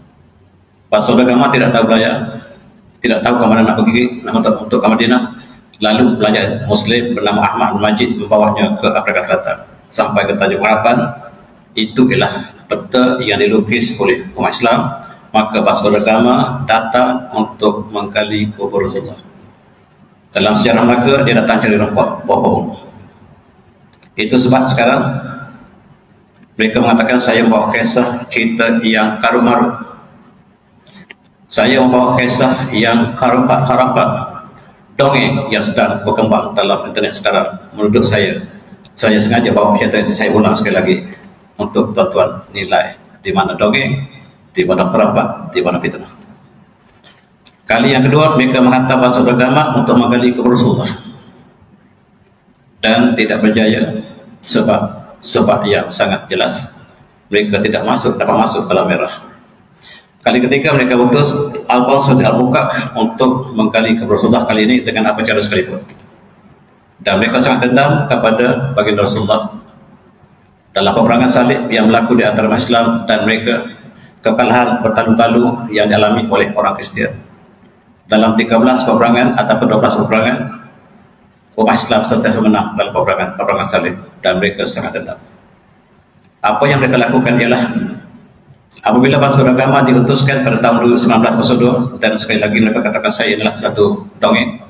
Vasco da Gama tidak tahu belayar, tidak tahu kemana nak pergi, untuk ke Madinah. Lalu pelajar Muslim bernama Ahmad Majid membawanya ke Afrika Selatan sampai ke Tanjung Harapan. Itu ialah peta yang dilukis oleh umat Islam. Maka Vasco da Gama datang untuk menggali kubur Rasulullah. Dalam sejarah Melaka, dia datang cari rempah bohong. Itu sebab sekarang mereka mengatakan saya membawa kisah cerita yang karu-maru, saya membawa kisah yang harapan, dongeng yang sedang berkembang dalam internet sekarang. Menurut saya sengaja bawa cerita ini, saya ulang sekali lagi untuk tuan-tuan nilai di mana dongeng, di mana harapan, di mana fitnah. Kali yang kedua, mereka menghantar bahasa agama untuk menggali kubur Rasulullah dan tidak berjaya sebab yang sangat jelas. Mereka tidak dapat masuk ke Laut Merah. Kali ketiga mereka utus Al-Bawsud Al-Bukak untuk menggali kubur Rasulullah, kali ini dengan apa cara sekalipun. Dan mereka sangat dendam kepada baginda Rasulullah dalam peperangan salib yang berlaku di antara umat Islam, dan mereka kekalahan bertalu-talu yang dialami oleh orang Kristian. Dalam 13 peperangan ataupun 12 peperangan, umat Islam sentiasa menang dalam peperangan salib, dan mereka sangat dendam. Apa yang mereka lakukan ialah apabila pasukan agama diutuskan pada tahun 1902, dan sekali lagi mereka katakan saya adalah satu dongeng,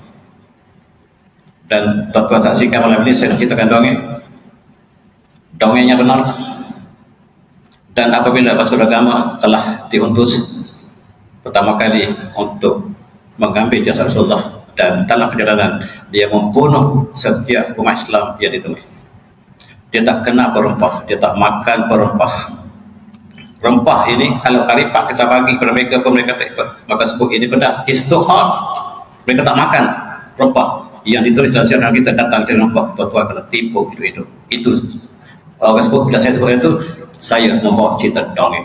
dan tuan-tuan saksikan malam ini saya nak ceritakan dongengnya benar. Dan apabila pasukan agama telah diutus pertama kali untuk mengambil jasad Rasulullah, dan dalam perjalanan dia membunuh setiap umat Islam yang ditemui. Dia tak kena perempah, dia tak makan perempah. Rempah ini kalau karipak kita bagi kepada mereka pun mereka tak, maka sebut ini pedas, istuhar. Mereka tak makan rempah yang ditulis dalam syariat kita, datang ke rempah. Tuan-tuan kena tipu itu orang sebut. Bila saya sebut itu, saya membawa cerita dongeng.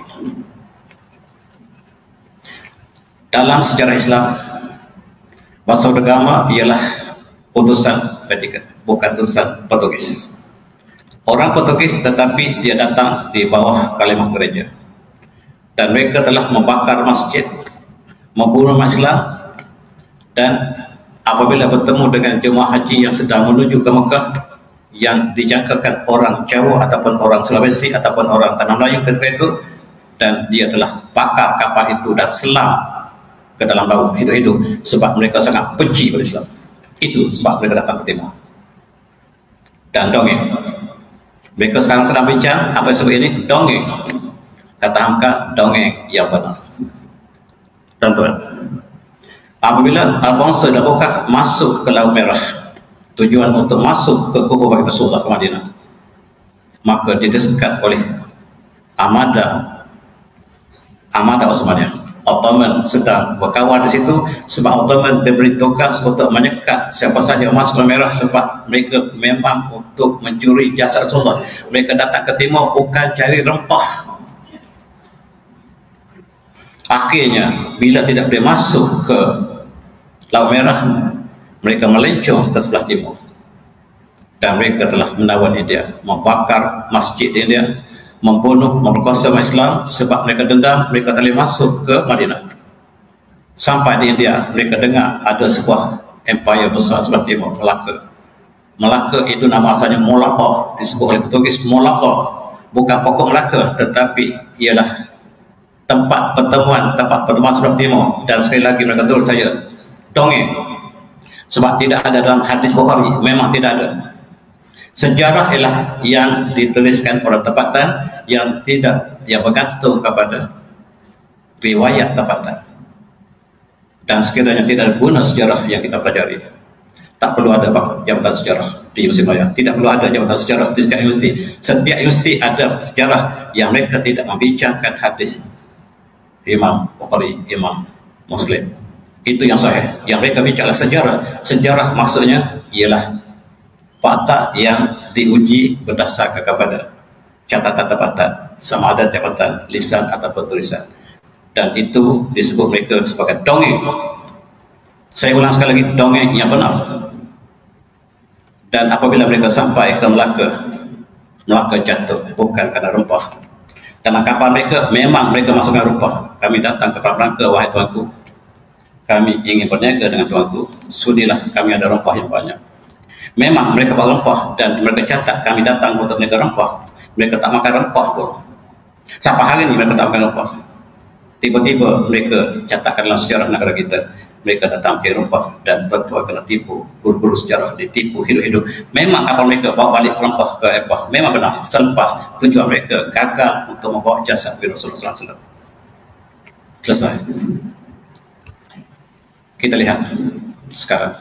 Dalam sejarah Islam, bahasa agama ialah utusan Vatikan, bukan utusan Portugis. Orang Portugis tetapi dia datang di bawah kalimah gereja, dan mereka telah membakar masjid, membunuh Islam, dan apabila bertemu dengan jemaah haji yang sedang menuju ke Mekah yang dijangkakan orang Jawa ataupun orang Sulawesi ataupun orang Tanah Melayu ketika itu, dan dia telah bakar kapal itu dan selam ke dalam laut hidup-hidup, sebab mereka sangat benci pada Islam. Itu sebab mereka datang ke timur. Dan dongeng, mereka sekarang sedang bincang apa yang sebut ini dongeng. Kata Hamka, dongeng yang benar. Tuan-tuan, apabila Al-Bawsud Al-Bukak masuk ke Laut Merah, tujuan untuk masuk ke kubur baginda Rasulullah ke Madinah, maka didesak oleh Armada Osmaniyah. Ottoman sedang berkawal di situ, sebab Ottoman diberi tugas untuk menyekat siapa saja masuk ke Merah, sebab mereka memang untuk mencuri jasad Rasulullah. Mereka datang ke timur bukan cari rempah. Akhirnya bila tidak boleh masuk ke Laut Merah, mereka melencong ke sebelah timur, dan mereka telah menawan India, membakar masjid di India, membunuh, memperkosa umat Islam, sebab mereka dendam. Mereka tak boleh masuk ke Madinah. Sampai di India, mereka dengar ada sebuah empire besar sebelah timur, Melaka. Melaka itu nama asalnya Molaka, disebut oleh Portugis Molaka, bukan pokok Melaka, tetapi ialah tempat pertemuan sebelah timur. Dan sekali lagi mereka tulis saya dongeng, sebab tidak ada dalam hadis Bukhari, memang tidak ada. Sejarah ialah yang dituliskan oleh tempatan yang bergantung kepada riwayat tempatan. Dan sekiranya tidak ada guna sejarah yang kita pelajari, tak perlu ada jabatan sejarah di Mesir Maya. Tidak perlu ada jabatan sejarah di setiap universiti. Setiap universiti ada sejarah yang mereka tidak membincangkan hadis Imam Bukhari, Imam Muslim. Itu yang sahih. Yang mereka bincangkan sejarah. Sejarah maksudnya ialah fakta yang diuji berdasarkan kepada catatan tempatan, sama ada catatan lisan ataupun tulisan, dan itu disebut mereka sebagai dongeng. Saya ulang sekali lagi, dongeng yang benar. Dan apabila mereka sampai ke Melaka jatuh bukan kerana rempah. Dalam kapal mereka memang mereka masukkan rempah. Kami datang ke Melaka, wahai tuanku, kami ingin berniaga dengan tuanku, sudilah kami ada rempah yang banyak. Memang mereka bawa rempah, dan mereka catat kami datang untuk mereka rempah. Mereka tak makan rempah pun. Sampai hari ini mereka tak makan rempah. Tiba-tiba mereka catatkan dalam sejarah negara kita, mereka datang ke Eropah dan tuan-tuan kena tipu, guru-guru sejarah ditipu hidup-hidup. Memang kapal mereka bawa balik rempah ke Eropah, memang benar, selepas tujuan mereka gagal untuk membawa jasad Rasulullah SAW. Selesai. Kita lihat sekarang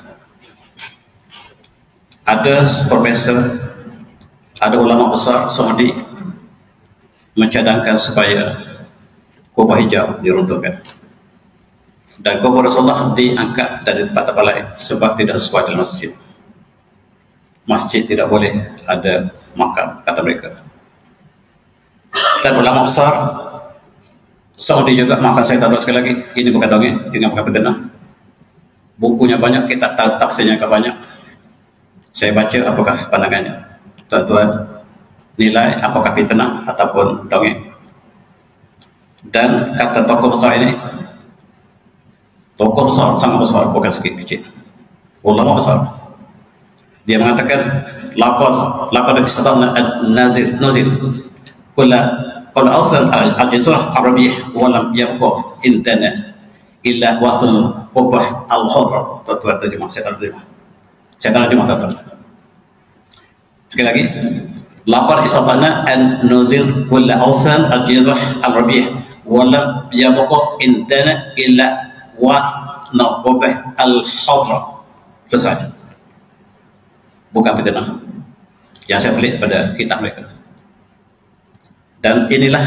ada profesor, ada ulama besar Saudi mencadangkan supaya kubah hijau diruntuhkan dan kubur Rasulullah diangkat dari tempat-tempat lain sebab tidak sesuai dalam masjid. Masjid tidak boleh ada makam, kata mereka. Dan ulama besar Saudi juga makan saya tahu sekali lagi, ini bukan dongeng, ini bukan fitnah. Bukunya banyak, kita tafsirnya banyak. Saya baca apakah pandangannya. Tuan-tuan nilai apakah fitnah ataupun dongeng. Dan kata tokoh besar ini, tokoh besar, sangat besar, bukan sedikit kecil, ulama besar, dia mengatakan laqad istata'na nazil qul aslan al-jazirah al-arabiyyah wa lam yabqa indana illa wasl qubah al-khadra. Tuan-tuan terjemah, saya terjemah tuan-tuan. Sekali lagi, laqad istata'na an nuzil qul aslan al-jazirah al-arabiyyah wa lam yabqa indana illa wasna qubah al-khadra. Selesai. Bukan fitnah yang saya pelik pada kitab mereka. Dan inilah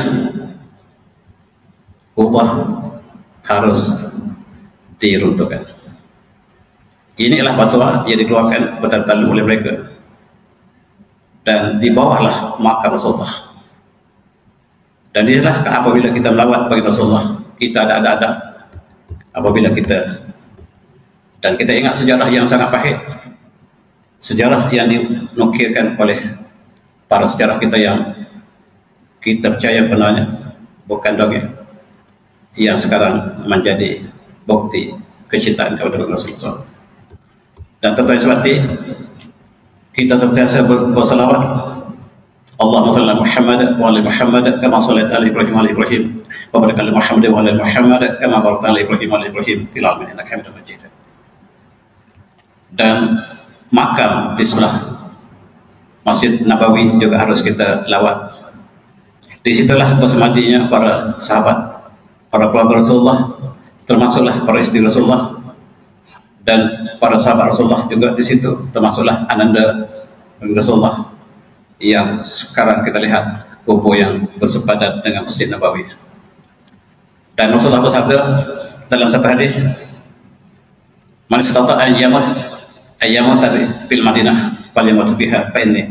kubah harus diruntuhkan. Inilah fatwa yang dikeluarkan betul-betul oleh mereka. Dan di bawahlah makam Rasulullah. Dan inilah apabila kita melawat bagi Rasulullah, kita ada adab. Apabila kita dan kita ingat sejarah yang sangat pahit, sejarah yang dinukilkan oleh para sejarah kita yang kita percaya benarnya, bukan dongeng, yang sekarang menjadi bukti kecintaan kepada Rasulullah. Dan tentu seperti kita sentiasa bersalawat, Allahumma salli ala Muhammad wa ala Muhammad kama shallaita ala Ibrahim wa ala Ibrahim wa barik ala Muhammad wa ala Muhammad kama barakta ala Ibrahim wa ala Ibrahim fil alamin innaka Hamidum Majid. Dan makam di sebelah Masjid Nabawi juga harus kita lawat. Di situlah bersemadinya para sahabat, para keluarga Rasulullah, termasuklah para istri Rasulullah dan para sahabat Rasulullah juga di situ, termasuklah Ananda Rasulullah yang sekarang kita lihat kubur yang bersepadan dengan Masjid Nabawi. Dan Rasulullah bersabda dalam satu hadis, "Man istata'a an yamut bil Madinah falyamut biha fa inni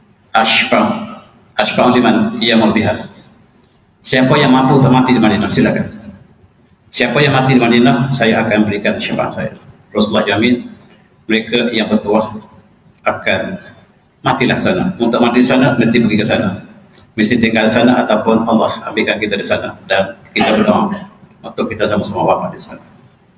ashfa liman yamut biha." Siapa yang mampu untuk mati di Madinah, silakan. Siapa yang mati di Madinah, saya akan berikan syafaat saya. Rasulullah jamin mereka yang bertuah akan matilah sana. Untuk mati di sana, nanti pergi ke sana, mesti tinggal di sana ataupun Allah ambilkan kita di sana dan kita berdoa untuk kita sama-sama wafat di sana.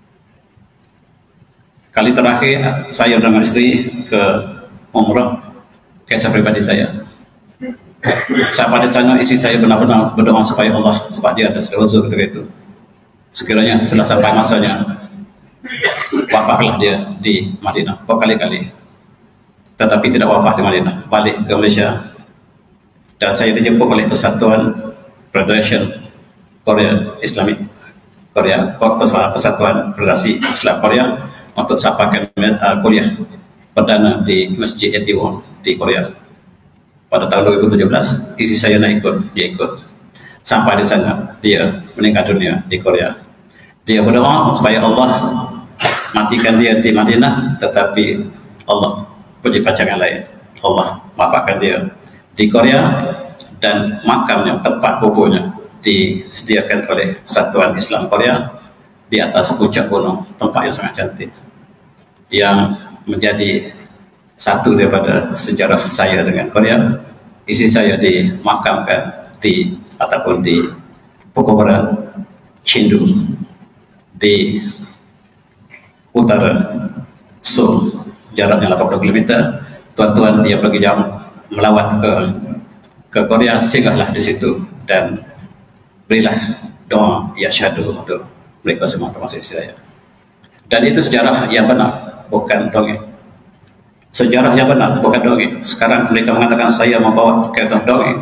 Kali terakhir saya dengan istri ke umrah, kisah pribadi saya. Sampai di sana istri saya benar-benar berdoa supaya Allah, sebab dia ada uzur ketika itu. Sekiranya setelah sampai masanya, wafatlah dia di Madinah berkali-kali. Tetapi tidak wafat di Madinah, balik ke Malaysia. Dan saya dijemput oleh Persatuan Federation Korea Islamik Korea, Persatuan Federasi Islam Korea, untuk sapakan kuliah perdana di Masjid Etiwon di Korea pada tahun 2017. Istri saya nak ikut, dia ikut. Sampai di sana dia meninggal dunia di Korea. Dia berdoa supaya Allah matikan dia di Madinah, tetapi Allah punya pacangan lain. Allah maafkan dia di Korea dan makamnya, tempat kuburnya disediakan oleh Persatuan Islam Korea di atas puncak gunung, tempat yang sangat cantik, yang menjadi satu daripada sejarah saya dengan Korea. Istri saya dimakamkan di ataupun di pekuburan Chindu di utara Seoul, jaraknya 80 km. Tuan-tuan yang pergi jauh melawat ke Korea, singgahlah di situ dan berilah doa ya syahdu untuk mereka semua, termasuk istri saya. Dan itu sejarah yang benar, bukan dongeng. Sejarah yang benar, bukan dongeng. Sekarang mereka mengatakan saya membawa kereta dongeng.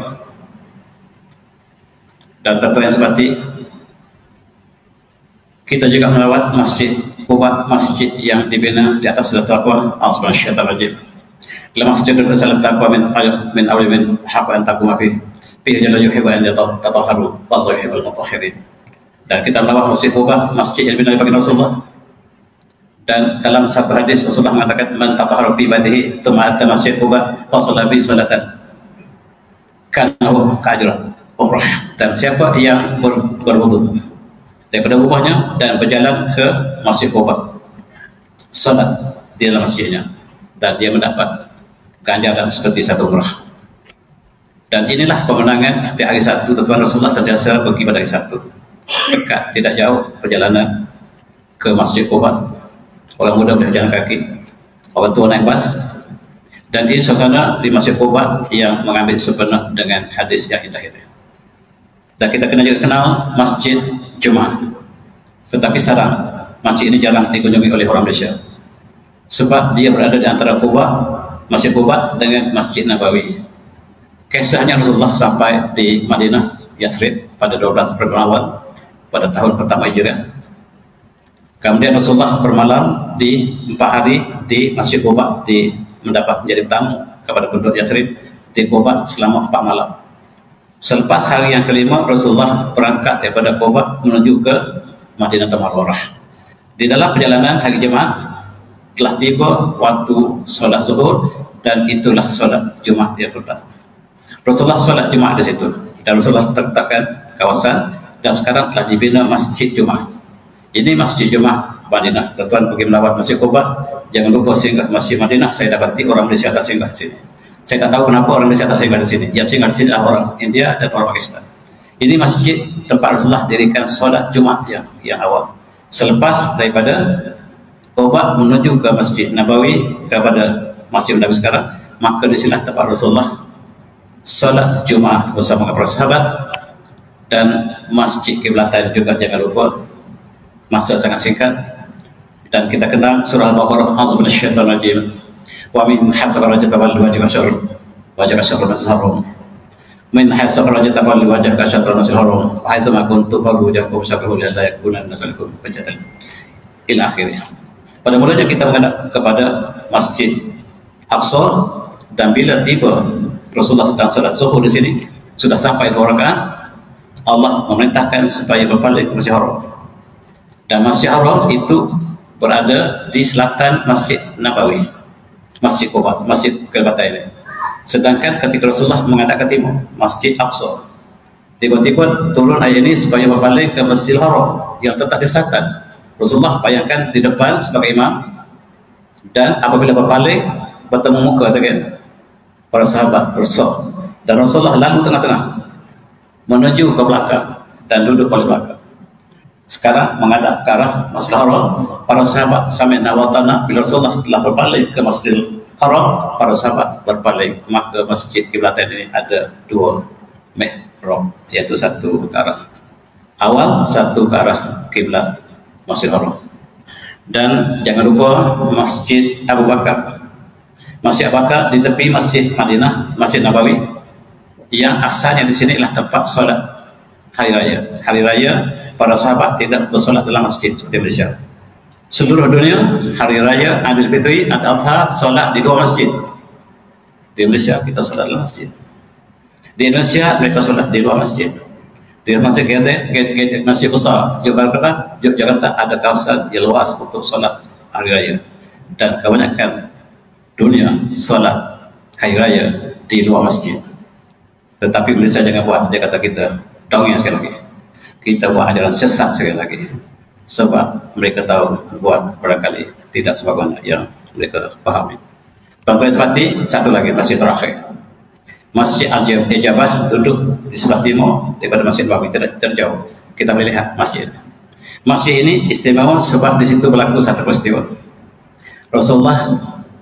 Dan tentu yang seperti kita juga melawat Masjid Quba, masjid yang dibina di atas taqwa. Auzubillahi la masjidun risalat taqwa min awli min haqqa an taquma fi jalla yuhibbu an tatahharu wallahu yuhibbul mutahhirin. Dan kita melawat Masjid Quba, masjid yang dibina oleh Rasulullah. Dan dalam satu hadis Rasulullah mengatakan man tatahhara bi badihi tsumma ata Masjid Quba fa shalla bi salatan kana ka'ajra umrah. Dan siapa yang berwudu daripada rumahnya dan berjalan ke Masjid Quba, salat di dalam masjidnya, dan dia mendapat ganjaran seperti satu umrah. Dan inilah kemenangan setiap hari Sabtu. Tuan Rasulullah sentiasa pergi pada hari Sabtu, dekat, tidak jauh perjalanan ke Masjid Quba. Orang muda boleh berjalan kaki, orang tua naik bas. Dan ini suasana di Masjid Quba yang mengambil sepenuh dengan hadis yang indah ini. Dan kita kena juga kenal Masjid Jumaah. Tetapi sarang masjid ini jarang dikunjungi oleh orang Malaysia, sebab dia berada di antara Quba, Masjid Quba dengan Masjid Nabawi. Kisahnya Rasulullah sampai di Madinah Yasrib pada 12 Rabiul Awal pada tahun pertama Hijriah. Kemudian Rasulullah bermalam di 4 hari di Masjid Quba, mendapat menjadi tamu kepada penduduk Yasrib di Quba selama 4 malam. Selepas hari yang kelima, Rasulullah berangkat daripada Quba menuju ke Madinah Munawwarah. Di dalam perjalanan hari Jumaat telah tiba waktu solat zuhur, dan itulah solat Jumaat yang pertama. Rasulullah solat Jumaat di situ, dan Rasulullah letakkan kawasan, dan sekarang telah dibina Masjid Jumaat. Ini Masjid Jumaat Madinah. Tuan pergi melawat Masjid Quba, jangan lupa singgah Masjid Madinah. Saya dapati orang Malaysia tak singgah di sini. Saya tak tahu kenapa orang Malaysia tak singgah di sini. Yang singgah di sini adalah orang India dan orang Pakistan. Ini masjid tempat Rasulullah dirikan solat Jumaat yang awal. Selepas daripada Quba menuju ke Masjid Nabawi, kepada Masjid Nabawi sekarang, maka di sinilah tempat Rasulullah solat Jumaat bersama para sahabat. Dan Masjid Kiblatan juga jangan lupa, masa sangat singkat. Dan kita kenal surah Al-Baqarah, a'udzubillahi minasyaitonir rajim. Wa min haitsu kharajta fawalli wajhaka syatrul masjidil haram. Min haitsu kharajta fawalli wajhaka syatrul masjidil haram. Wa haitsu ma kuntum fawallu wujuhakum syatrahu la yakuna an-nasu lakum hujjatan ila akhirnya. Pada mulanya kita menghadap kepada Masjid Aqsa, dan bila tiba Rasulullah sedang salat zuhur di sini, sudah sampai 2 rakaat, Allah memerintahkan supaya berpaling ke Masjid Haram. Dan Masjid Haram itu berada di selatan Masjid Nabawi, Masjid Quba, Masjid Kelbatan ini. Sedangkan ketika Rasulullah menghadap ke timur, Masjid Aqsa, tiba-tiba turun ayat ini supaya berpaling ke Masjidil Haram yang tetap di selatan. Rasulullah bayangkan di depan sebagai imam, dan apabila berpaling bertemu muka dengan para sahabat Rasul, dan Rasulullah lalu tengah-tengah menuju ke belakang dan duduk paling belakang. Sekarang menghadap ke arah Masjidil Haram, para sahabat sami'na wa ata'na. Bila Rasulullah telah berpaling ke Masjidil Haram, para sahabat berpaling. Maka Masjid Kiblatan ini ada 2 mihrab, yaitu satu ke arah awal, satu ke arah kiblat Masjidil Haram. Dan jangan lupa Masjid Abu Bakar. Masjid Abu Bakar di tepi Masjid Madinah, Masjid Nabawi, yang asalnya di sini adalah tempat solat hari raya. Hari raya para sahabat tidak bersolat dalam masjid seperti Malaysia. Seluruh dunia hari raya Idul Fitri, Idul Adha solat di 2 masjid. Di Malaysia kita solat dalam masjid. Di Indonesia mereka solat di 2 masjid. Di Masjid Gede, Masjid besar Yogyakarta ada kawasan yang luas untuk solat hari raya. Dan kebanyakan dunia solat hari raya di luar masjid. Tetapi Malaysia jangan buat, dia kata kita dongeng sekali lagi, kita buat ajaran sesat sekali lagi, sebab mereka tahu buat barangkali tidak sebagaimana yang mereka pahami. Contohnya seperti satu lagi masjid terakhir, Masjid Al-Ijabah, duduk di sebelah timur daripada Masjid Nabawi, terjauh kita boleh lihat masjid. Masjid ini istimewa sebab di situ berlaku satu peristiwa. Rasulullah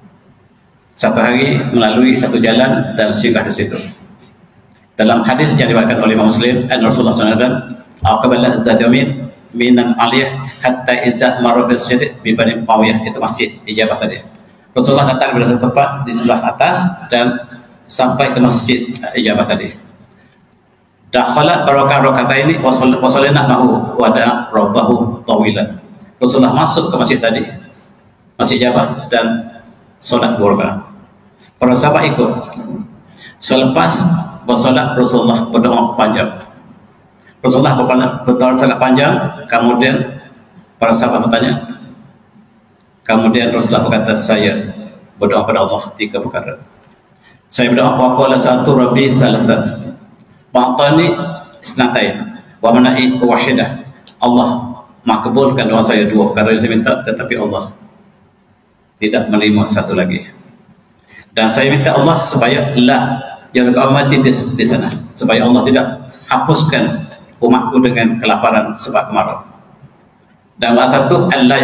satu hari melalui satu jalan dan singgah di situ. Dalam hadis yang diriwayatkan oleh Imam Muslim, Rasulullah SAW aqbala dzat yamin minan aliyah hatta izah marabis syadid bi Bani Umayyah, itu masjid ijabah tadi. Rasulullah datang pada satu tempat di sebelah atas dan sampai ke masjid ijabah tadi. Dakhala rakaat ini wasalina mahu wada rabbahu tawilan. Rasulullah masuk ke masjid tadi, masjid ijabah, dan solat 2 rakaat. Para sahabat ikut. Selepas bersolat, Rasulullah berdoa panjang. Rasulullah berdoa sangat panjang. Kemudian para sahabat bertanya. Kemudian Rasulullah berkata, saya berdoa pada Allah 3 perkara. Saya berdoa wa qala sa'atu rabbi thalathan wa atani isnatain wa mana'i wahidah. Allah makbulkan doa saya 2 perkara yang saya minta, tetapi Allah tidak menerima 1 lagi. Dan saya minta Allah supaya la yang amati di sana, supaya Allah tidak hapuskan umatku dengan kelaparan sebab kemarau. Dan satu Allah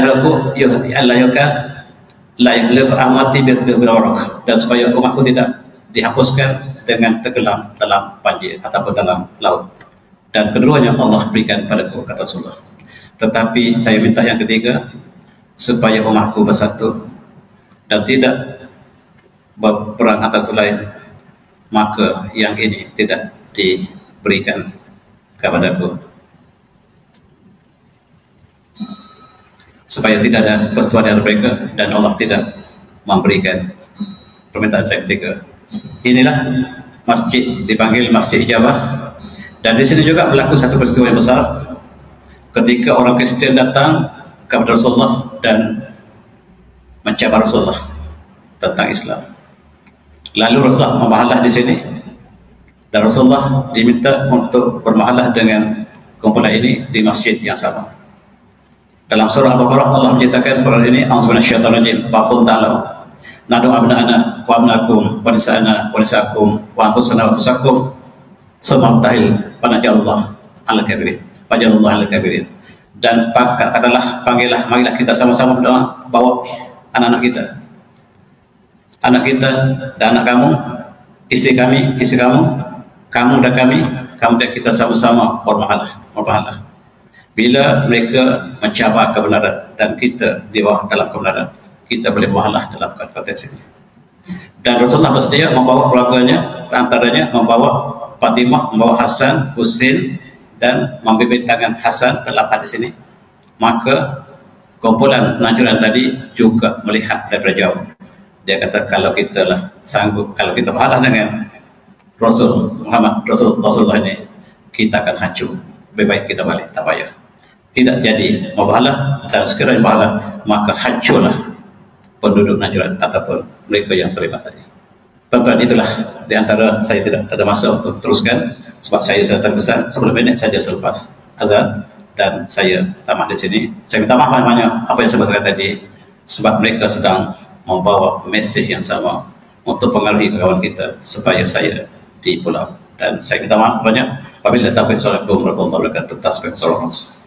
yahliku amati bi'arak, dan supaya umatku tidak dihapuskan dengan tenggelam dalam banjir ataupun dalam laut. Dan keduanya Allah berikan padaku, kata Rasulullah. Tetapi saya minta yang ketiga, supaya umatku bersatu dan tidak berperang atas lain, maka yang ini tidak diberikan kepadaku, supaya tidak ada persetujuan dari mereka dan Allah tidak memberikan permintaan saya ketiga. Inilah masjid dipanggil Masjid Ijabah. Dan di sini juga berlaku satu peristiwa yang besar ketika orang Kristen datang kepada Rasulullah dan mencabar Rasulullah tentang Islam. Lalu Rasulullah memahalah di sini, dan Rasulullah diminta untuk bermahalah dengan kumpulan ini di masjid yang sama. Dalam surah Al-Baqarah Allah menceritakan perkara ini, a'udzubillahi minasyaitonir rajim, faqul ta'alu nadu abna'ana wa abnakum wa nisa'ana wa nisa'akum wa anfusana wa anfusakum summa tahil panajallah al-kabirin pajallah al-kabirin. Dan katakanlah, marilah kita sama-sama berdoa, bawa anak-anak kita dan anak kamu, istri kamu, kamu dan kami dan kita sama-sama bermahalah. Bila mereka mencabar kebenaran dan kita di bawah dalam kebenaran, kita boleh bermahalah dalam konteks ini. Dan Rasulullah bersedia membawa keluarganya, antaranya membawa Fatimah, membawa Hasan, Husain, dan membimbing tangan Hasan dalam hadis ini. Maka kumpulan Najran tadi juga melihat daripada jauh. Dia kata, kalau kita lah sanggup, kalau kita berhalah dengan Rasulullah ini, kita akan hancur. Lebih baik kita balik, tak payah. Tidak jadi mau berhalah, dan sekiranya berhalah, maka hancurlah penduduk Najran ataupun mereka yang terlibat tadi. Tuan-tuan, itulah di antara saya tidak ada masa untuk teruskan, sebab saya sudah terpesan 10 minit saja selepas azan, dan saya tamat di sini. Saya minta maaf banyak apa yang saya katakan tadi, sebab mereka sedang membawa mesej yang sama untuk pengaruhi kawan kita supaya saya di pulau. Dan saya minta maaf banyak apabila tak. Assalamualaikum warahmatullahi wabarakatuh.